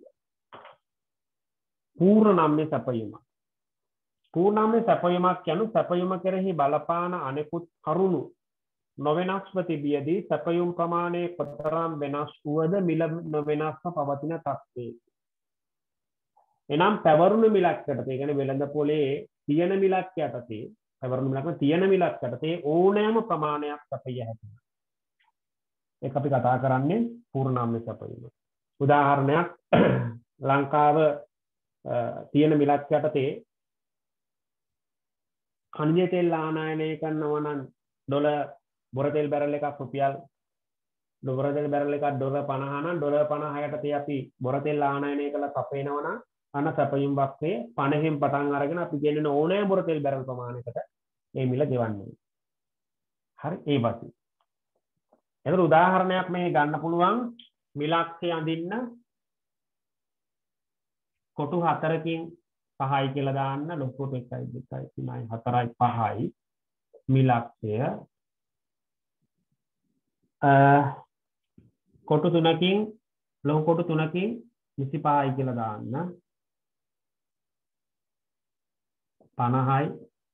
පූර්ණ නාම්‍ය සැපයුම. පූර්ණ නාම්‍ය සැපයුමක් කියන්නේ සැපයුම කෙරෙහි බලපාන අනෙකුත් කරුණු නොවෙනස්ව තිබියදී සැපයුම් ප්‍රමාණය කොතරම් වෙනස් වුවද මිල නොවෙනස්ව පවතින තත්ත්වය. එනම් පැවරුණු මිලක් යටතේ ඒ කියන්නේ වෙළඳ පොලේ තියෙන මිලක් යටතේ පැවරුණු මිලක් තියෙන මිලක් යටතේ ඕනෑම ප්‍රමාණයක් සැපිය හැකියි. ඒක අපි කතා කරන්නේ පූර්ණාම්‍ය සැපයුම. උදාහරණයක් ලංකාව තියෙන මිලක් යටතේ ඛනිජ තෙල් ආනයනය කරනවා නම් ඩොලර් බොර තෙල් බැරල් එකක් රුපියල් බොර තෙල් බැරල් එකක් ඩොලර් පනහ නම් ඩොලර් පනහකට තේ අපි බොර තෙල් ආනයනය කළා සපේනවා නම් අන්න සැපයුම් වක්‍රයේ පනහෙන් පටන් අරගෙන අපි ගෙන්නන ඕනෑ බොර තෙල් බැරල් ප්‍රමාණයකට මේ මිල ගෙවන්නේ. හරි ඒ වගේ. එතකොට උදාහරණයක් මේ ගන්න පුළුවන් මිලක්ෂය අඳින්න කොටු හතරකින් පහයි කියලා දාන්න ලොකු කොට එකයි දෙකයි තුනයි හතරයි පහයි මිලක්ෂය කොටු තුනකින් ලොකු කොටු තුනකින් විසි පහයි කියලා දාන්න පනහයි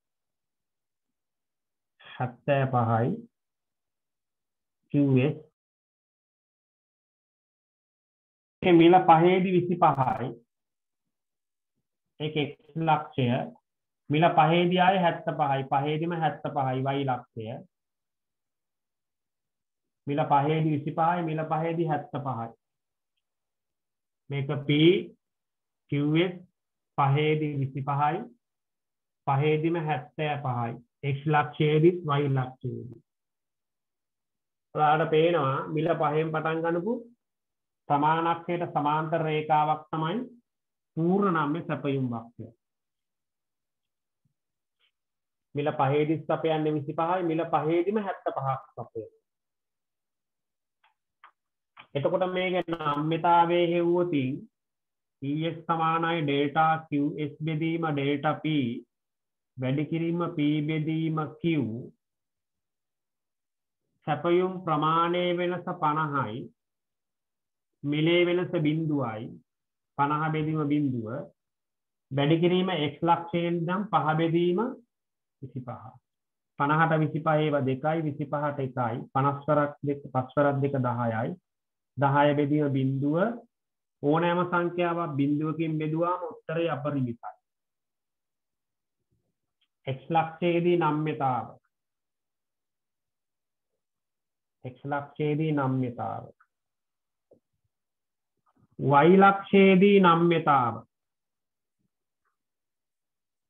හැත්තෑ පහයි කිව්වේ ඒ මිල පහේදී විසි පහයි ඒක x ලක්ෂය මිල පහේදී ආයේ හැත්තෑ පහයි පහේදීම හැත්තෑ පහයි y ලක්ෂය මිල පහේදී විසි පහයි මිල පහේදී හැත්තෑ පහයි මේක p qs පහේදී විසි පහයි පහේදීම හැත්තෑ පහයි x ලක්ෂයේදී y ලක්ෂයේදී ඔයාලට පේනවා මිල පහෙන් පටන් ගන්නපු සමානක්ෂයට සමාන්තර රේඛාවක් තමයි පූර්ණ නාම්‍ය සැපයුම් වක්‍රය. මිල පහේදී සපයන්නේ විසි පහයි මිල පහේදීම හැත්තෑ පහක් සපයනවා. එතකොට මේක නම්‍යතාවයේ හෙව්වොතින් es සමානයි ඩෙල්ටා qs බෙදීම ඩෙල්ටා p වැඩි කිරීම p බෙදීම q සැපයුම් ප්‍රමාණයේ වෙනස පනහයි මිලේ වෙනස බිංදුවයි පනහ බෙදීම බිංදුව වැඩි කිරීම x ලක්ෂයෙන් නම් පහ බෙදීම විසි පහ පනහට විසි පහ ඒවා දෙකයි විසි පහට එකයි පනස් වරක් දෙක පස් වරක් දෙක දහයයි දහය බෙදීම බිංදුව ඕනෑම සංඛ්‍යාවක් බිංදුවකින් බෙදුවාම උත්තරය අපරිමිතයි. x ලක්ෂයේදී නම්‍යතාව x ලක්ෂයේදී නම්‍යතාව y ලක්ෂයේදී නම්‍යතාව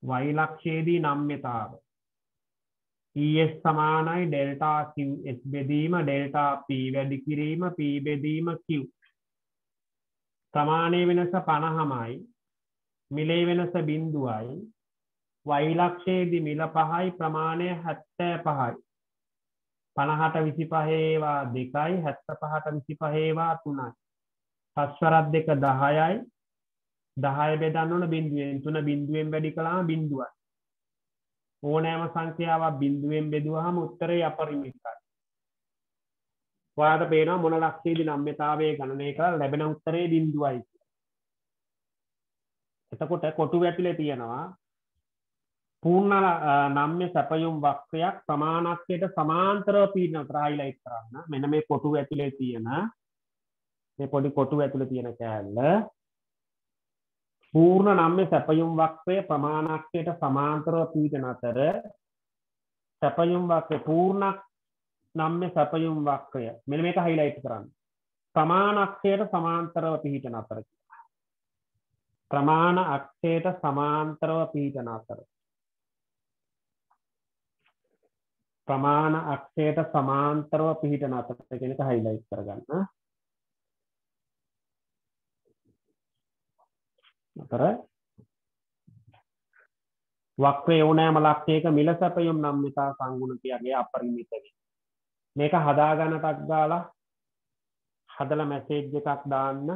වෛලක්ෂයේදී නම්‍යතාව es සමානයි ඩෙල්ටා q s බෙදීම ඩෙල්ටා p වැඩි කිරීම p බෙදීම q ප්‍රමාණයේ වෙනස පනහමයි මිලේ වෙනස බිංදුවයි වෛලක්ෂයේදී මිල පහයි ප්‍රමාණය හැත්තෑ පහයි පනහට විසිපහ ඒවා දෙකයි හැත්තෑ පහට විසිපහ ඒවා තුනයි පස්වරක් දෙක දහයයි දහය බෙදන්න ඕන බිංදුවෙන් තුන බිංදුවෙන් වැඩි කළාම බිංදුවයි ඕනෑම සංඛ්‍යාවක් බිංදුවෙන් බෙදුවාම උත්තරේ අපරිමිතයි ඔයාලට පේනවා මොන ලක්ෂයේදී නම්‍යතාවය ගණනය කරලා ලැබෙන උත්තරේ බිංදුවයි එතකොට කොටුව ඇතුලේ තියෙනවා පූර්ණ නම්‍ය සැපයුම් වක්‍රයක් ප්‍රමාණක්ෂයට සමාන්තරව පීඩන හයිලයිට් කරන්න මෙන්න මේ කොටුව ඇතුලේ තියෙන මේ පොඩි කොටුව ඇතුලේ තියෙන කෑල්ල පූර්ණ නම්‍ය සැපයුම් වක්‍රය ප්‍රමාණක්ෂයට සමාන්තරව පීඩන අතර සැපයුම් වක්‍රය පූර්ණ නම්‍ය සැපයුම් වක්‍රය මෙන්න මේක හයිලයිට් කරන්න ප්‍රමාණ අක්ෂයට සමාන්තරව පිහිටන අතර ප්‍රමාණ අක්ෂයට සමාන්තරව පිහිටන අතර ප්‍රමාණ අක්ෂයට සමාන්තරව පිහිටන අතර කියන එක හයිලයිට් කරගන්න අතර වක්‍රයේ ඕනෑම ලක්ෂයක මිල සැපයුම් නම්‍යතා සංගුණකයගේ අපරිමිත වේ මේක හදාගන්න ටක් ගාලා හදලා මැසේජ් එකක් දාන්න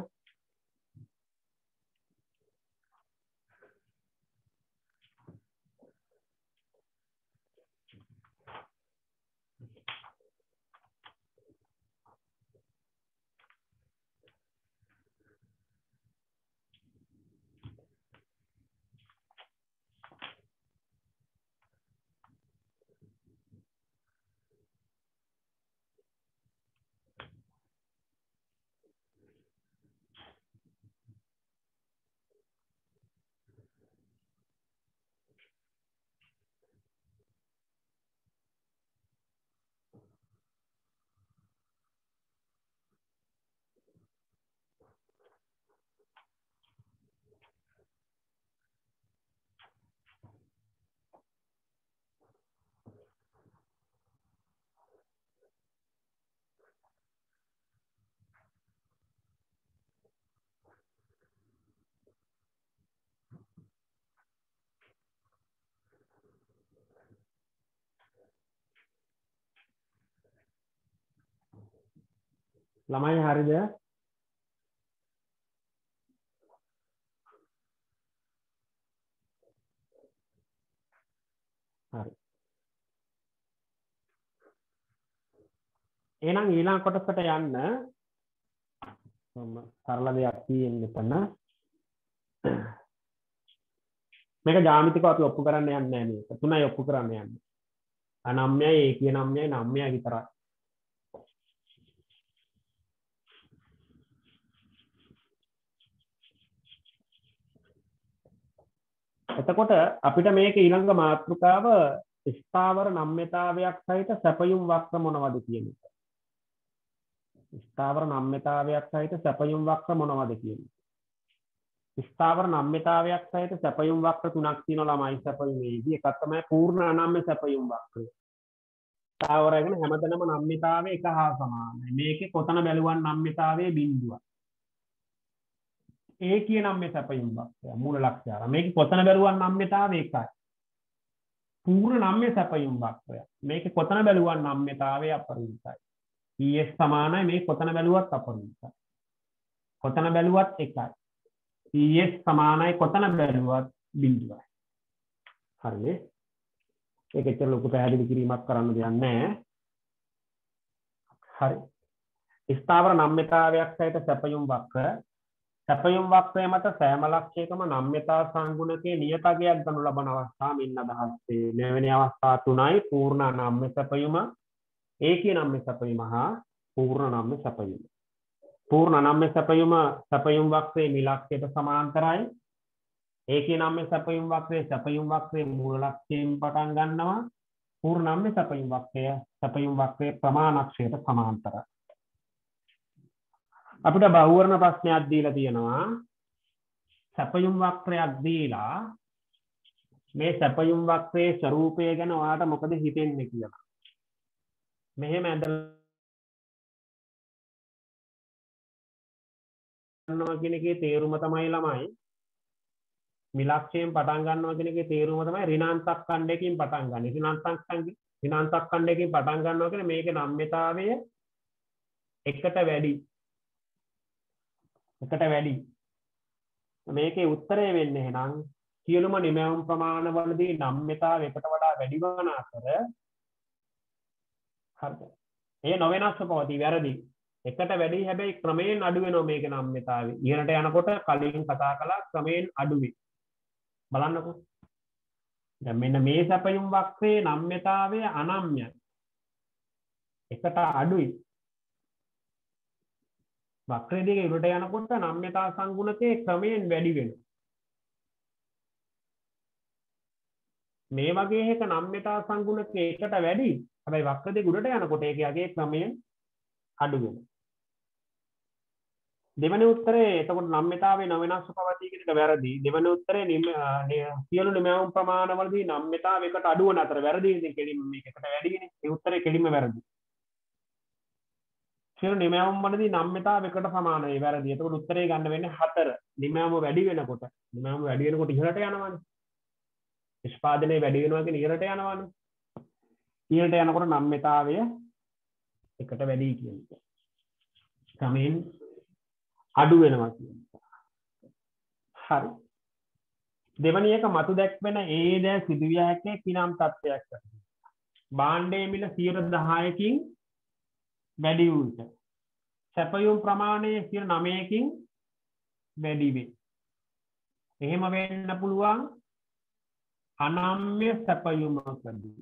ළමයි හරිද හරි එහෙනම් ඊළඟ කොටසට යන්න මම සරල දෙයක් තියෙන්න එතන මේක ජ්‍යාමිතිකව අපි ඔප්පු කරන්න යන්නේ නැහැ මේක තුනයි ඔප්පු කරන්න යන්නේ අනම්‍යයි ඒකීය නම්‍යයි නම්‍යයි විතරයි එතකොට අපිට මේක ඊළඟ මාතෘකාව ස්ථාවර නම්‍යතාවයක් සහිත සැපයුම් වක්‍ර මොනවද කියන එක. ස්ථාවර නම්‍යතාවයක් සහිත සැපයුම් වක්‍ර මොනවද කියන එක. ස්ථාවර නම්‍යතාවයක් සහිත සැපයුම් වක්‍ර තුනක් තියෙනවා ළමයි සැපයුමේදී. එකක් තමයි පූර්ණ අනම්‍ය සැපයුම් වක්‍රය. ස්ථාවරගෙන හැමතැනම නම්‍යතාවය එක හා සමානයි. මේකේ කොතන බැලුවන් නම්‍යතාවයේ බිඳුවක්. ඒකීය නම්‍ය සැපයුම් වක්‍රය මූල ලක්ෂ්‍ය. මේකේ කොතන බැලුවන් නම්‍යතාවය එකයි. පූර්ණ නම්‍ය සැපයුම් වක්‍රය. මේකේ කොතන බැලුවන් නම්‍යතාවය අපරිමිතයි. es සමානයි මේ කොතන බැලුවත් අපරිමිතයි. කොතන බැලුවත් එකයි. es සමානයි කොතන බැලුවත් බිඳුවයි. හරිනේ. ඒක ඇත්තට ලොකු පැහැදිලි කිරීමක් කරන්න දෙයක් නැහැ. හරි. ස්ථාවර නම්‍යතාවයක් සහිත සැපයුම් වක්‍ර සැපයුම් වක්‍රය මත සෑම ලක්ෂයකම නම්‍යතා සංගුණකයේ නියතගයක් ගනු ලබන අවස්ථා මෙන්න අදහස් වේ. මෙවැනි අවස්ථා තුනයි පූර්ණ නම්‍ය සැපයුම, ඒකීය නම්‍ය සැපයුම හා පූර්ණ නම්‍ය සැපයුම. පූර්ණ නම්‍ය සැපයුම සැපයුම් වක්‍රයේ මිලක්ෂයට සමාන්තරයි. ඒකීය නම්‍ය සැපයුම් වක්‍රයේ සැපයුම් වක්‍රයේ මූල ලක්ෂයෙන් පටන් ගන්නවා. පූර්ණ නම්‍ය සැපයුම් වක්‍රය සැපයුම් වක්‍රයේ ප්‍රමාණක්ෂයට සමාන්තරයි. අපිට බහුවර්ණ ප්‍රශ්නයක් දීලා තියෙනවා. සැපයුම් වක්‍රයක් දීලා මේ සැපයුම් වක්‍රයේ ස්වરૂපය ගැන ඔයාලට මොකද හිතෙන්නේ කියලා. මෙහෙම ඇඳලා කියන එකේ තේරුම තමයි ළමයි මිලක්ෂයෙන් පටන් ගන්නවා කියන එකේ තේරුම තමයි ඍණාන්තක් ඛණ්ඩයකින් පටන් ගන්න. ඍණාන්තක් ඛණ්ඩ ඍණාන්තක් ඛණ්ඩයකින් පටන් ගන්නවා කියන්නේ මේකේ නම්‍යතාවය එකට වැඩි. එකට වැඩි. මේකේ උත්තරය වෙන්නේ එහෙනම් සියලුම නිමැවුම් ප්‍රමාණවලදී නම්‍යතාව එකට වඩා වැඩි වන අතර හරිද? ඒ නොවෙනස්ව පවතී. වැරදි. එකට වැඩි හැබැයි ක්‍රමයෙන් අඩු වෙනවා මේකේ නම්‍යතාවය. ඉහළට යනකොට කලින් කතා කළා ක්‍රමයෙන් අඩු වෙයි. බලන්නකෝ. දැන් මෙන්න මේ සැපයුම් වක්‍රයේ නම්‍යතාවය අනම්‍යයි. එකට අඩුයි. වක්‍රය දිගේ උඩට යනකොට නම්‍යතා සංගුණකයේ ක්‍රමයෙන් වැඩි වෙනවා. මේ වගේ එක නම්‍යතා සංගුණකයේ එකට වැඩි. හැබැයි වක්‍ර දිගේ උඩට යනකොට ඒකේ ක්‍රමයෙන් අඩු වෙනවා. දෙවෙනි උත්තරේ එතකොට නම්‍යතාවේ නොවෙනස්ව පවතී කියන එක වැරදි. දෙවෙනි උත්තරේ සියලු නිමැවුම් ප්‍රමාණවලදී නම්‍යතාව එකට අඩු වන අතර වැරදි. ඉතින් කෙලින්ම මේකට වැඩිනේ. ඒ උත්තරේ කෙලින්ම වැරදි. සියලු නිමැවුම් වලදී නම්‍යතාව එකට සමානයි. වැරදි. එතකොට උත්තරේ ගන්න වෙන්නේ හතර. නිමැවුම වැඩි වෙනකොට නිමැවුම වැඩි වෙනකොට ඉහළට යනවානේ. නිෂ්පාදනයේ වැඩි වෙනවා කියන්නේ ඉහළට යනවානේ. ඉහළට යනකොට නම්‍යතාවය එකට වැඩි කියන්නේ. ක්‍රමයෙන් අඩු වෙනවා කියන්නේ. හරි. දෙවැනි එක මතු දැක්වෙන ඒ ද සිදුවිය හැකි කිනම් තත්ත්වයක්. භාණ්ඩයේ මිල සියයට දහයකින් වැඩි වූ විට සැපයුම් ප්‍රමාණය සියයට නවයකින් වැඩි වේ. එහෙම වෙන්න පුළුවන් අනම්‍ය සැපයුමකදී.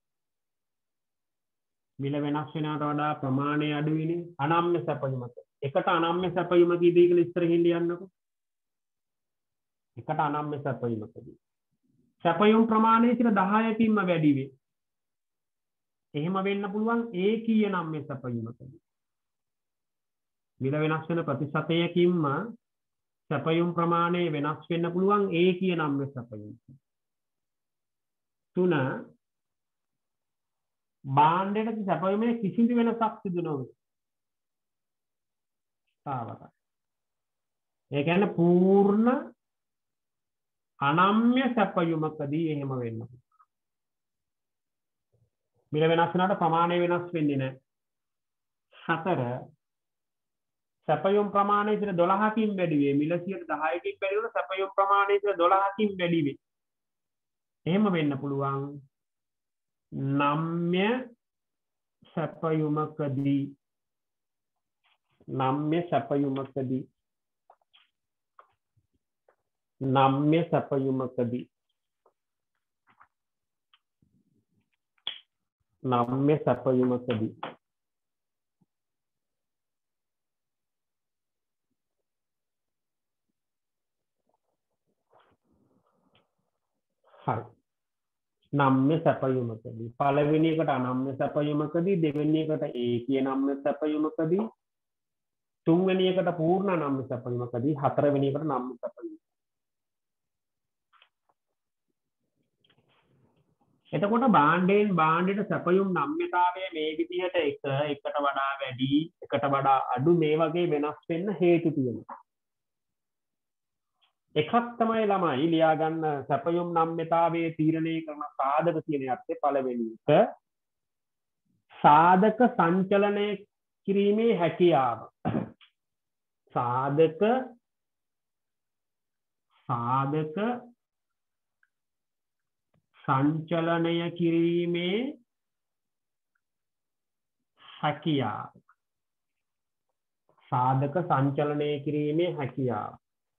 මිල වෙනස් වෙනවට වඩා ප්‍රමාණය අඩු වෙන්නේ අනම්‍ය සැපයුමක. එකට අනම්‍ය සැපයුමකදී කියලා ඉස්සරහින් ලියන්නකො. එකට අනම්‍ය සැපයුමකදී සැපයුම් ප්‍රමාණය සියයට දහයකින්ම වැඩි වේ. එහෙම වෙන්න පුළුවන් ඒකීය නම්‍ය සැපයුමකදී. මිල වෙනස් වෙන ප්‍රතිශතයකින්ම සැපයුම් ප්‍රමාණය වෙනස් වෙන්න පුළුවන් ඒකීය නම්‍ය සැපයුමක. තුන භාණ්ඩයට සැපයුමේ කිසිදු වෙනසක් සිදු නොවේ. තාවක. ඒ කියන්නේ පූර්ණ අනම්‍ය සැපයුමකදී එහෙම වෙන්න. මිල වෙනස් වෙනාට ප්‍රමාණය වෙනස් වෙන්නේ නැහැ. හතර සැපයුම් ප්‍රමාණය සියයට දොළහකින් වැඩි වේ. මිල සියයට දහයකින් වැඩි වුණොත් සැපයුම් ප්‍රමාණය සියයට දොළහකින් වැඩි වේ. එහෙම වෙන්න පුළුවන් නම්‍ය සැපයුමකදී. නම්‍ය සැපයුමකදී. නම්‍ය සැපයුමකදී. නම්‍ය සැපයුමකදී. හරි. නම්‍ය සැපයුමකදී. පළවෙනි එකට අනම්‍ය සැපයුමකදී, දෙවෙනි එකට ඒකීය නම්‍ය සැපයුමකදී, තුන්වෙනි එකට පූර්ණ නම්‍ය සැපයුමකදී, හතරවෙනි එකට නම්‍ය සැපයුමකදී. එතකොට භාණ්ඩයෙන් භාණ්ඩයට සැපයුම් නම්‍යතාවය මේ විදිහට එක එකට වඩා වැඩි, එකට වඩා අඩු මේ වගේ වෙනස් වෙන්න හේතු තියෙනවා. එකක් තමයි ළමයි ලියා ගන්න සැපයුම් නම්‍යතාවයේ තීරණය කරන සාධක කියන යත්තේ පළවෙනි එක සාධක සංචලනය කිරීමේ හැකියාව. සාධක සාධක සංචලනය කිරීමේ හැකියාව. සාධක සංචලනය කිරීමේ හැකියාව.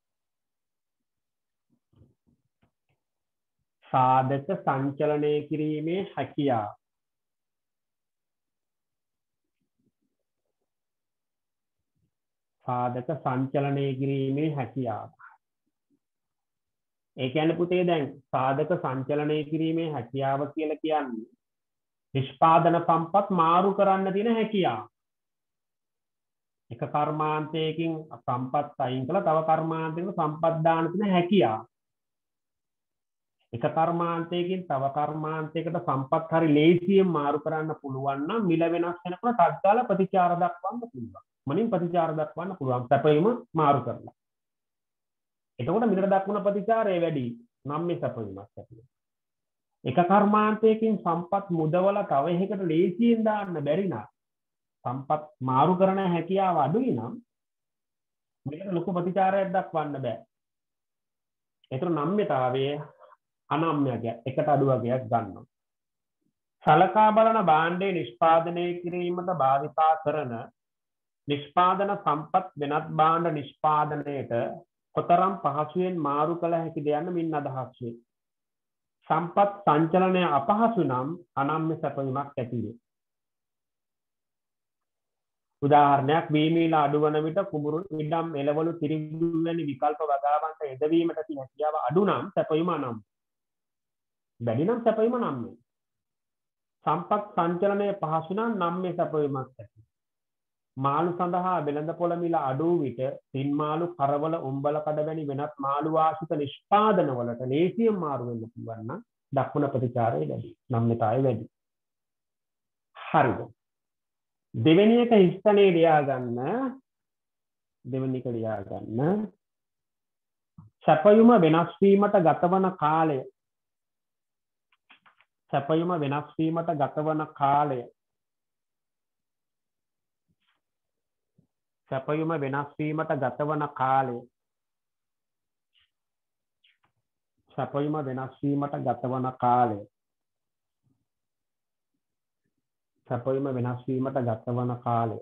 සාධක සංචලනය කිරීමේ හැකියාව. සාධක සංචලනය කිරීමේ හැකියාව. ඒ කියන්නේ පුතේ දැන් සාධක සංචලනය කිරීමේ හැකියාව කියලා කියන්නේ නිෂ්පාදන සම්පත් මාරු කරන්න තියෙන හැකියාව. එක කර්මාන්තයකින් සම්පත් අයින් කළා තව කර්මාන්තයකට සම්පත් දාන්න තියෙන හැකියාව. එක කර්මාන්තයකින් තව කර්මාන්තයකට සම්පත් හරි ලේසියෙන් මාරු කරන්න පුළුවන් නම් මිල වෙනස් වෙනකොට තත්කාල ප්‍රතිචාර දක්වන්න පුළුවන්. මනින් ප්‍රතිචාර දක්වන්න පුළුවන් සැපයීම මාරු කරලා. එතකොට මිලට දක්වන ප්‍රතිචාරය වැඩි නම් මේ සැපයීමක් ඇති වෙනවා. එක කර්මාන්තයකින් සම්පත් මුදවලා තව එකකට ලේසියෙන් දාන්න බැරි නම් සම්පත් මාරු කරන හැකියාව අඩුයි නම් මිලට ලොකු ප්‍රතිචාරයක් දක්වන්න බෑ. ඒතර නම්‍යතාවයේ අනම්‍යයක් එකට අඩු වගේක් ගන්නවා. සලකා බලන භාණ්ඩේ නිෂ්පාදනය කිරීමට භාවිතා කරන නිෂ්පාදන සම්පත් වෙනත් භාණ්ඩ නිෂ්පාදනයට කොතරම් පහසුවෙන් මාරු කළ හැකිද යන්න මින් අදහස් වේ. සම්පත් සංචලනය අපහසු නම් අනම්‍ය සැපයීමක් ඇති වේ. උදාහරණයක් වීමීල අඩුවන විට කුඹුරු ඉඩම් එළවලු තිරිඟු වැනි විකල්ප වගාවන්ට යෙදවීමට තියෙන හැකියාව අඩු නම් සැපයීම අනම්‍ය. වැඩි නම් සැපයීම නම්‍ය. සම්පත් සංචලනය පහසු නම් නම්‍ය සැපයීමක් ඇති. මාළු සඳහා වෙළඳ පොළ මිල අඩු විට තින් මාළු කරවල උම්බල කඩ වැනි වෙනත් මාළු ආශ්‍රිත නිෂ්පාදන වලට ලේසියෙන් මාරු වෙන්න පුළුවන් නම් දක්වන ප්‍රතිචාරය වැඩි. නම්‍යතාවය වැඩි. හරිද? දෙවෙනි එක හිස්තනේ ලියා ගන්න. දෙවෙනි එක ලියා ගන්න. සැපයීම වෙනස් වීමට ගතවන කාලය. සැපයීම වෙනස් වීමට ගතවන කාලය. සැපයීම වෙනස් වීමට ගතවන කාලය. සැපයීම වෙනස් වීමට ගතවන කාලය. සැපයීම වෙනස් වීමට ගතවන කාලය.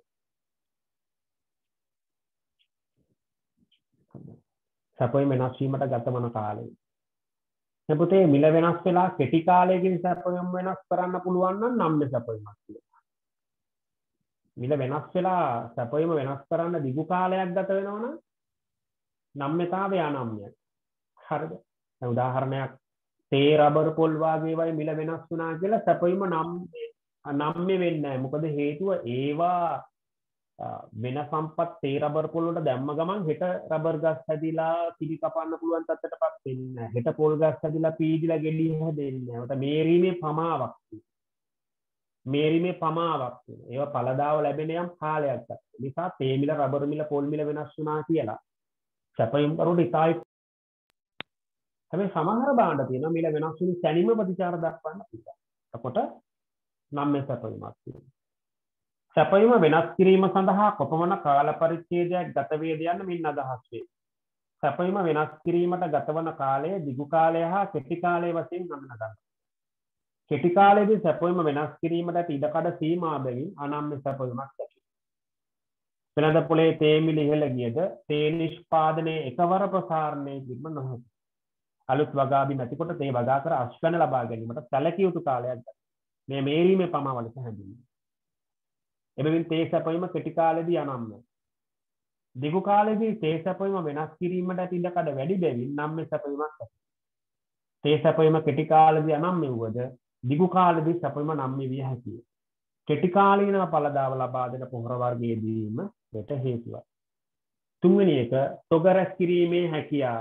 සැපයීම වෙනස් වීමට ගතවන කාලය. එපොතේ මිල වෙනස් වෙලා කෙටි කාලයකින් සැපයීම වෙනස් කරන්න පුළුවන් නම් නම්‍ය සැපයීමක් කියලා. මිල වෙනස් වෙලා සැපයීම වෙනස් කරන්න දිගු කාලයක් ගත වෙනවා නම් නම්‍යතාවය අනම්‍යයි. හරිද? දැන් උදාහරණයක් තේ රබර් පොල් වගේ වයි මිල වෙනස් වුණා කියලා සැපයීම නම් නම්‍ය වෙන්නේ නැහැ. මොකද හේතුව ඒවා වෙන සම්පත් තේ රබර් පොල් වලට දැම්ම ගමන් හෙට රබර් ගස් හැදිලා කිරි කපන්න පුළුවන් තත්ත්වයටපත් වෙන්නේ නැහැ. හෙට පොල් ගස් හැදිලා පීදිලා ගෙඩිය හැදෙන්නේ නැහැ. උට මේරීමේ පමාවක් තියෙනවා. මේරීමේ පමාවක් තියෙනවා. ඒවා පළදාව ලැබෙන යම් කාලයක් ගන්න. නිසා තේ මිල රබර් මිල පොල් මිල වෙනස් වුණා කියලා සැපයීම කරුට ඉතාලි. හැබැයි සමහර භාණ්ඩ තියෙනවා මිල වෙනස් වුණු සැනින්ම ප්‍රතිචාර දක්වන්න පුළුවන්. එතකොට නම්‍ය සැපයීමක් තියෙනවා. සැපයීම වෙනස් කිරීම සඳහා කොපමණ කාල පරිච්ඡේදයක් ගත වේද යන්න මින් අදහස් වේ. සැපයීම වෙනස් කිරීමට ගතවන කාලය දිගු කාලය හා කෙටි කාලය වශයෙන් හඳුනා ගන්නවා. කෙටි කාලයේදී සැපයීම වෙනස් කිරීමට ඉඩකඩ සීමා බැවින් අනම්‍ය සැපයීමක් ඇති. වෙළඳ පොලේ තේ මිල ඉහළ ගියද තේ නිෂ්පාදනයේ එකවර ප්‍රසාරණය කිරීම නොහැකි. අලුත් වගාබි නැතිකොට තේ වගා කර අස්වැන්න ලබා ගැනීමට සැලකිය යුතු කාලයක් ගත. මේ මේරීමේ පමාවලට හැඳින්වෙනවා. එබැවින් තේ සැපයීම කෙටි කාලයේදී අනම්‍යයි. දිගු කාලයේදී තේ සැපයීම වෙනස් කිරීමට ඇති ඉඩකඩ වැඩි බැවින් නම්‍ය සැපයීමක් ඇති. තේ සැපයීම කෙටි කාලයේදී අනම්‍ය වුවද දිගු කාලයේදී සැපයීම නම්‍ය විය හැකිය. කෙටි කාලීන ඵලදාව ලබා දෙන පොහොර වර්ගයේදීම වෙත හේතුවක්. තුන්වෙනි එක තොග රැස් කිරීමේ හැකියාව.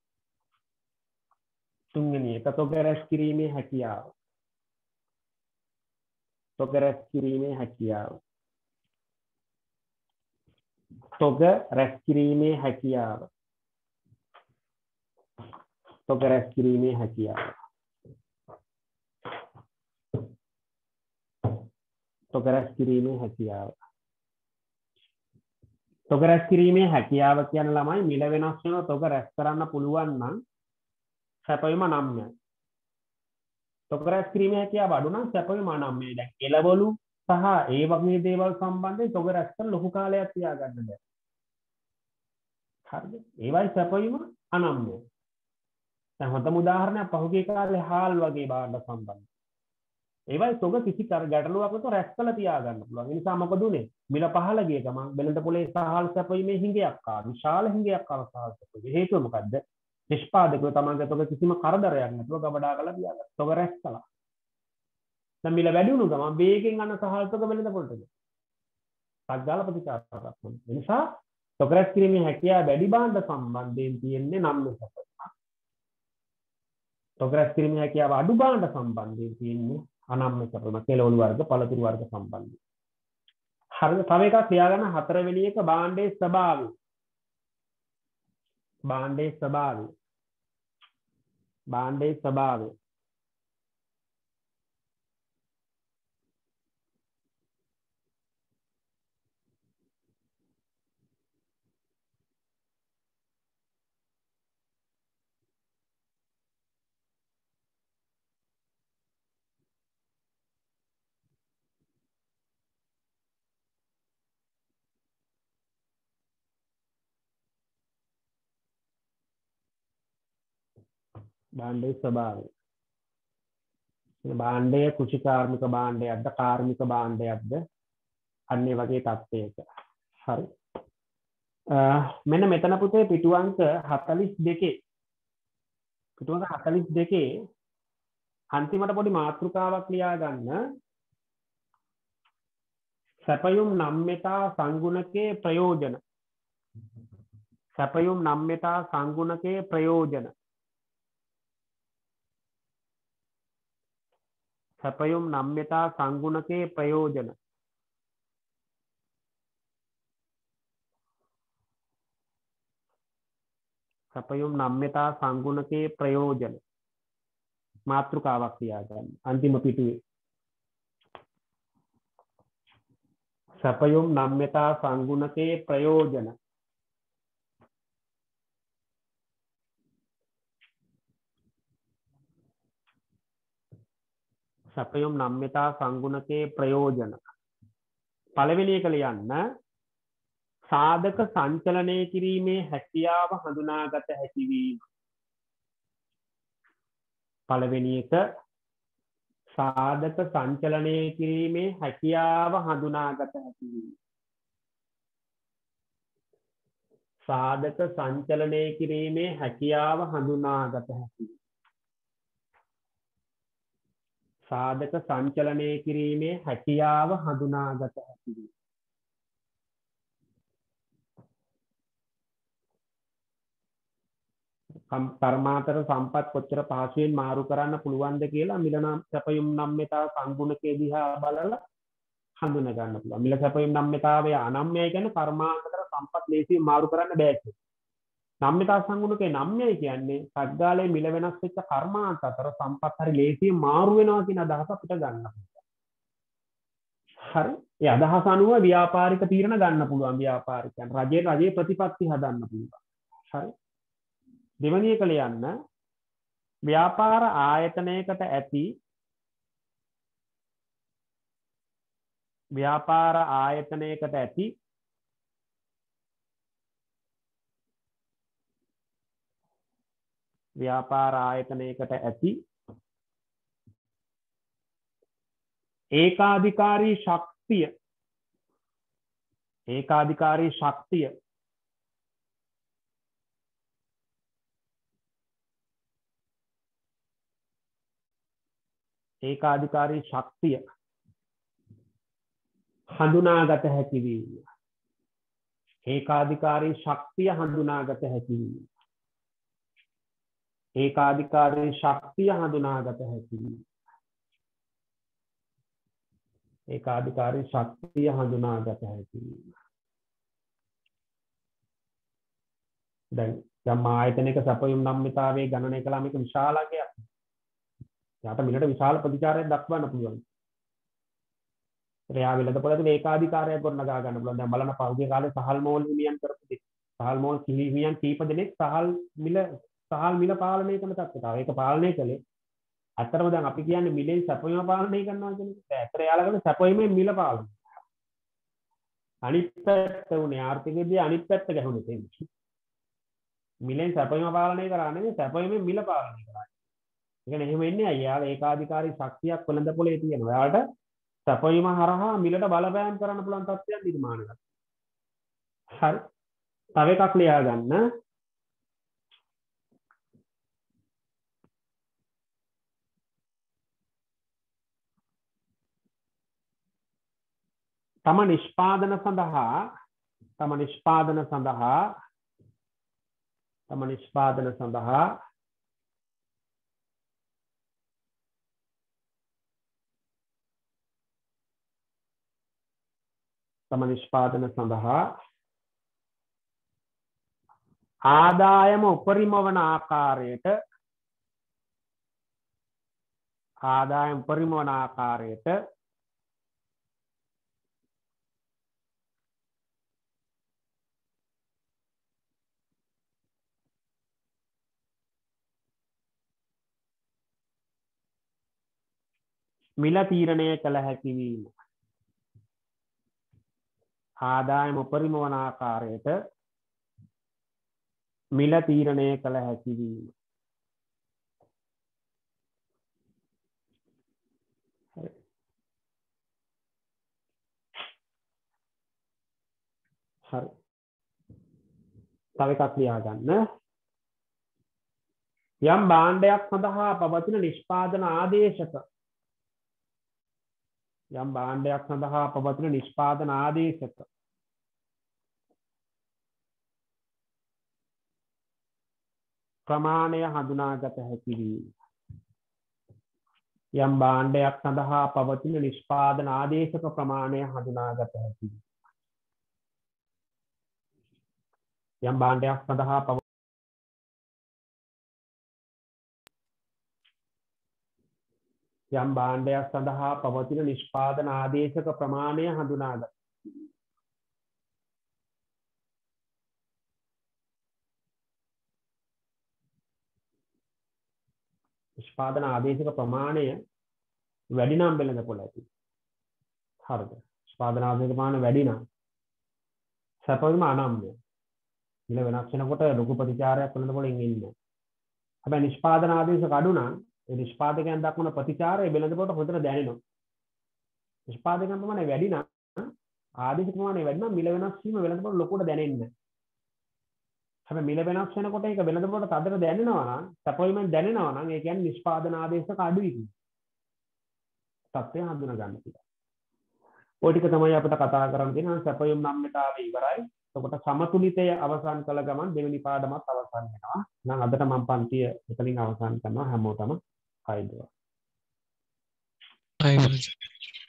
තුන්වෙනි එක තොග රැස් කිරීමේ හැකියාව. තොග රැස් කිරීමේ හැකියාව. තොග රැස් කිරීමේ හැකියාව. තොග රැස් කිරීමේ හැකියාව. තොග රැස් කිරීමේ හැකියාව. තොග රැස් කිරීමේ හැකියාව කියන ළමයි මිල වෙනස් වෙන තොග රැස් කරන්න පුළුවන් නම් සැපයීම නම්‍යයි. තොග රැස් කිරීමේ හැකියාව අඩු නම් සැපයීම අනම්‍යයි. දැන් එළවලු සහ ඒ වගේ දේවල් සම්බන්ධයෙන් තොග රැස් කරන ලොකු කාලයක් තියාගන්න බෑ. හරිද? ඒවයි සැපයීම අනම්‍යයි. දැන් හොඳම උදාහරණයක් පහුගිය කාලේ හාල් වගේ භාණ්ඩ සම්බන්ධ. ඒවයි තොග කිසි කර ගැටලුවක් නැතුව රැස් කරලා තියාගන්න පුළුවන්. ඒ නිසා මොකද උනේ? මිල පහළ ගිය ගමන් වෙළඳ පොලේ සහල් සැපයීමේ හිඟයක් ආවා. විශාල හිඟයක් ආවා සහල් සැපයීමේ. හේතුව මොකද්ද? නිෂ්පාදකව තමන්ගේ තොග කිසිම කරදරයක් නැතුව ගබඩා කරලා තියාගත්තා. තොග රැස් කළා. දැන් මිල වැඩි වුණු ගමන් වේගෙන් අන්න සහල් තොග වෙළඳ පොලට ගියා. සත්ගාල ප්‍රතිචාරයක් වුණා. ඒ නිසා තොග රැස් කිරීමේ හැකියාව වැඩි භාණ්ඩ සම්බන්ධයෙන් තියෙන්නේ නම්‍ය සැපයීම. ප්‍රොග්‍රස් කිරීමේ හැකියාව අඩු ගානට සම්බන්ධයෙන් තියෙන්නේ අනම්‍ය සැපයුම කෙළවලු වර්ග පළතුරු වර්ග සම්බන්ධයෙන්. හරිද? තව එකක් ලියාගන්න හතරවෙනි එක භාණ්ඩයේ ස්වභාවය. භාණ්ඩයේ ස්වභාවය. භාණ්ඩයේ ස්වභාවය. භාණ්ඩයේ ස්වභාවය. භාණ්ඩය කෘෂි කාර්මික භාණ්ඩයක්ද කාර්මික භාණ්ඩයක්ද අන්නේ වගේ තත්ත්වයක. හරි. මෙන්න මෙතන පුතේ පිටු අංක හතළිස් දෙකේ පිටු අංක හතළිස් දෙකේ අන්තිමට පොඩි මාතෘකාවක් ලියා ගන්න. සැපයුම් නම්‍යතා සංගුණකේ ප්‍රයෝජන. සැපයුම් නම්‍යතා සංගුණකේ ප්‍රයෝජන. සැපයුම් නම්‍යතා සංගුණකේ ප්‍රයෝජන. සැපයුම් නම්‍යතා සංගුණකේ ප්‍රයෝජන. මාතෘකාවක් ලියා ගන්න. අන්තිම පිටුවේ. සැපයුම් නම්‍යතා සංගුණකේ ප්‍රයෝජන. සැපයුම් නම්‍යතා සංගුණකේ ප්‍රයෝජන. පළවෙනි එක ලියන්න සාධක සංචලනය කිරීමේ හැකියාව හඳුනාගත හැකි වීම. පළවෙනි එක සාධක සංචලනය කිරීමේ හැකියාව හඳුනාගත හැකි වීම. සාධක සංචලනය කිරීමේ හැකියාව හඳුනාගත හැකි වීම. සාධක සංචලනය කිරීමේ හැකියාව හඳුනාගත හැකි වීම. කර්මාන්තර සම්පත් කොච්චර පහසුවෙන් මාරු කරන්න පුළුවන්ද කියලා මිල සැපයුම් නම්‍යතා සංගුණකේ දිහා බලලා හඳුනා ගන්න පුළුවන්. මිල සැපයුම් නම්‍යතාවය අනම්‍යයි කියන්නේ කර්මාන්තර සම්පත් ලේසියෙන් මාරු කරන්න බෑ කියන්නේ. නම්‍යතා සංගුණකේ නම්‍යයි කියන්නේ සද්ගාලයේ මිල වෙනස් වෙච්ච කර්මාන්ත අතර සම්පත් හරි ලේසියෙන් මාරු වෙනවා කියන අදහස අපිට ගන්න පුළුවන්. හරි. ඒ අදහස අනුව ව්‍යාපාරික තීරණ ගන්න පුළුවන් ව්‍යාපාරිකයන්. රජයේ රජයේ ප්‍රතිපත්ති හදන්න පුළුවන්. හරි. දෙවැනි එක ලියන්න ව්‍යාපාර ආයතනයකට ඇති ව්‍යාපාර ආයතනයකට ඇති ව්‍යාපාර ආයතනයකට ඇති ඒකාධිකාරී ශක්තිය ඒකාධිකාරී ශක්තිය ඒකාධිකාරී ශක්තිය හඳුනාගත හැකි වීම. ඒකාධිකාරී ශක්තිය හඳුනාගත හැකි වීම. ඒකාධිකාරී ශක්තිය හඳුනාගත හැකි වීම. ඒකාධිකාරී ශක්තිය හඳුනාගත හැකි වීම. දැන් යම් ආයතනයක සැපයුම් නම්‍යතාවයේ ගණනය කළා මේක විශාලකයක්. යාට මිලට විශාල ප්‍රතිචාරයක් දක්වන්න පුළුවන්. එයා වෙළඳපොළ තුල ඒකාධිකාරයක් ගොඩනගා ගන්න පුළුවන්. දැන් බලන්න පහුගිය කාලේ සහල් මෝල් හිමියන් කරපු දේ. සහල් මෝල් හිමියන් කීප දෙනෙක් සහල් මිල සහල් මිල පාලනය කරන තත්ත්වයට ආවා. ඒක පාලනය කළේ අතරම දැන් අපි කියන්නේ මිලෙන් සැපයීම පාලනය කරනවා කියන එක. ඇත්තට එයාලා කරන්නේ සැපයීමෙන් මිල පාලනය. අනිත් පැත්ත උනේ ආර්ථිකයේදී අනිත් පැත්ත ගැහුනේ තේන්නේ. මිලෙන් සැපයීම පාලනය කරා නෙවෙයි සැපයීමෙන් මිල පාලනය කරා. ඒක නෙමෙයි වෙන්නේ අය. එයාලා ඒකාධිකාරී ශක්තියක් වෙළඳ පොලේ තියෙනවා. එයාලට සැපයීම හරහා මිලට බලපෑම් කරන්න පුළුවන් තත්ත්වයක් නිර්මාණය කරනවා. හරි. තව එකක් ලියා ගන්න. තම නිෂ්පාදන සඳහා තම නිෂ්පාදන සඳහා තම නිෂ්පාදන සඳහා තම නිෂ්පාදන සඳහා ආදායම උපරිම වන ආකාරයට ආදායම උපරිම වන ආකාරයට මිල තීරණය කළ හැකි වීම ආදායම උපරිම වන ආකාරයට මිල තීරණය කළ හැකි වීම හරි තව එකක් ලියා ගන්න යම් භාණ්ඩයක් සඳහා පවතින නිෂ්පාදන ආදේශක යම් භාණ්ඩයක් සඳහා පවතින නිෂ්පාදන ආදේශක ප්‍රමාණය හඳුනාගත හැකි වීම යම් භාණ්ඩයක් සඳහා පවතින නිෂ්පාදන ආදේශක ප්‍රමාණය හඳුනාගත හැකි වීම යම් භාණ්ඩයක් සඳහා යම් භාණ්ඩයක් සඳහා පවතින නිෂ්පාදන ආදේශක ප්‍රමාණය හඳුනාගත නිෂ්පාදන ආදේශක ප්‍රමාණය වැඩි නම් වෙළඳ පොළ ඇති හරිද නිෂ්පාදන ආදේශක ප්‍රමාණය වැඩි නම් සැපයීම අනම්‍ය මිල වෙනස් වෙනකොට ලොකු ප්‍රතිචාරයක් වෙළඳ පොළෙන් එන්නේ හැබැයි නිෂ්පාදන ආදේශක අඩු නම් ඒ නිෂ්පාදකයන් දක්වන ප්‍රතිචාරය වෙළඳ පොළට හොඳට දැනෙනවා නිෂ්පාදකයන් ප්‍රමාණය වැඩි නම් ආදේශක ප්‍රමාණය වැඩි නම් මිල වෙනස් වීම වෙළඳ පොළ ලොකුට දැනෙන්නේ නැහැ හැබැයි මිල වෙනස් වෙනකොට ඒක වෙළඳ පොළට තදට දැනෙනවා නම් සැපයීමෙන් දැනෙනවා නම් ඒ කියන්නේ නිෂ්පාදන ආදේශක අඩුයි කියන තත්ත්වය හඳුනා ගන්න පුළුවන් ඔය ටික තමයි අපිට කතා කරන්න තියෙනවා සැපයීම් නම්‍යතාවය ඉවරයි එතකොට සමතුලිතය අවසන් කළ ගමන් දෙවෙනි පාඩමත් අවසන් වෙනවා නම් අදට මම පන්තිය එතනින් අවසන් කරනවා හැමෝටම ආයුබෝවන් ආයුබෝවන්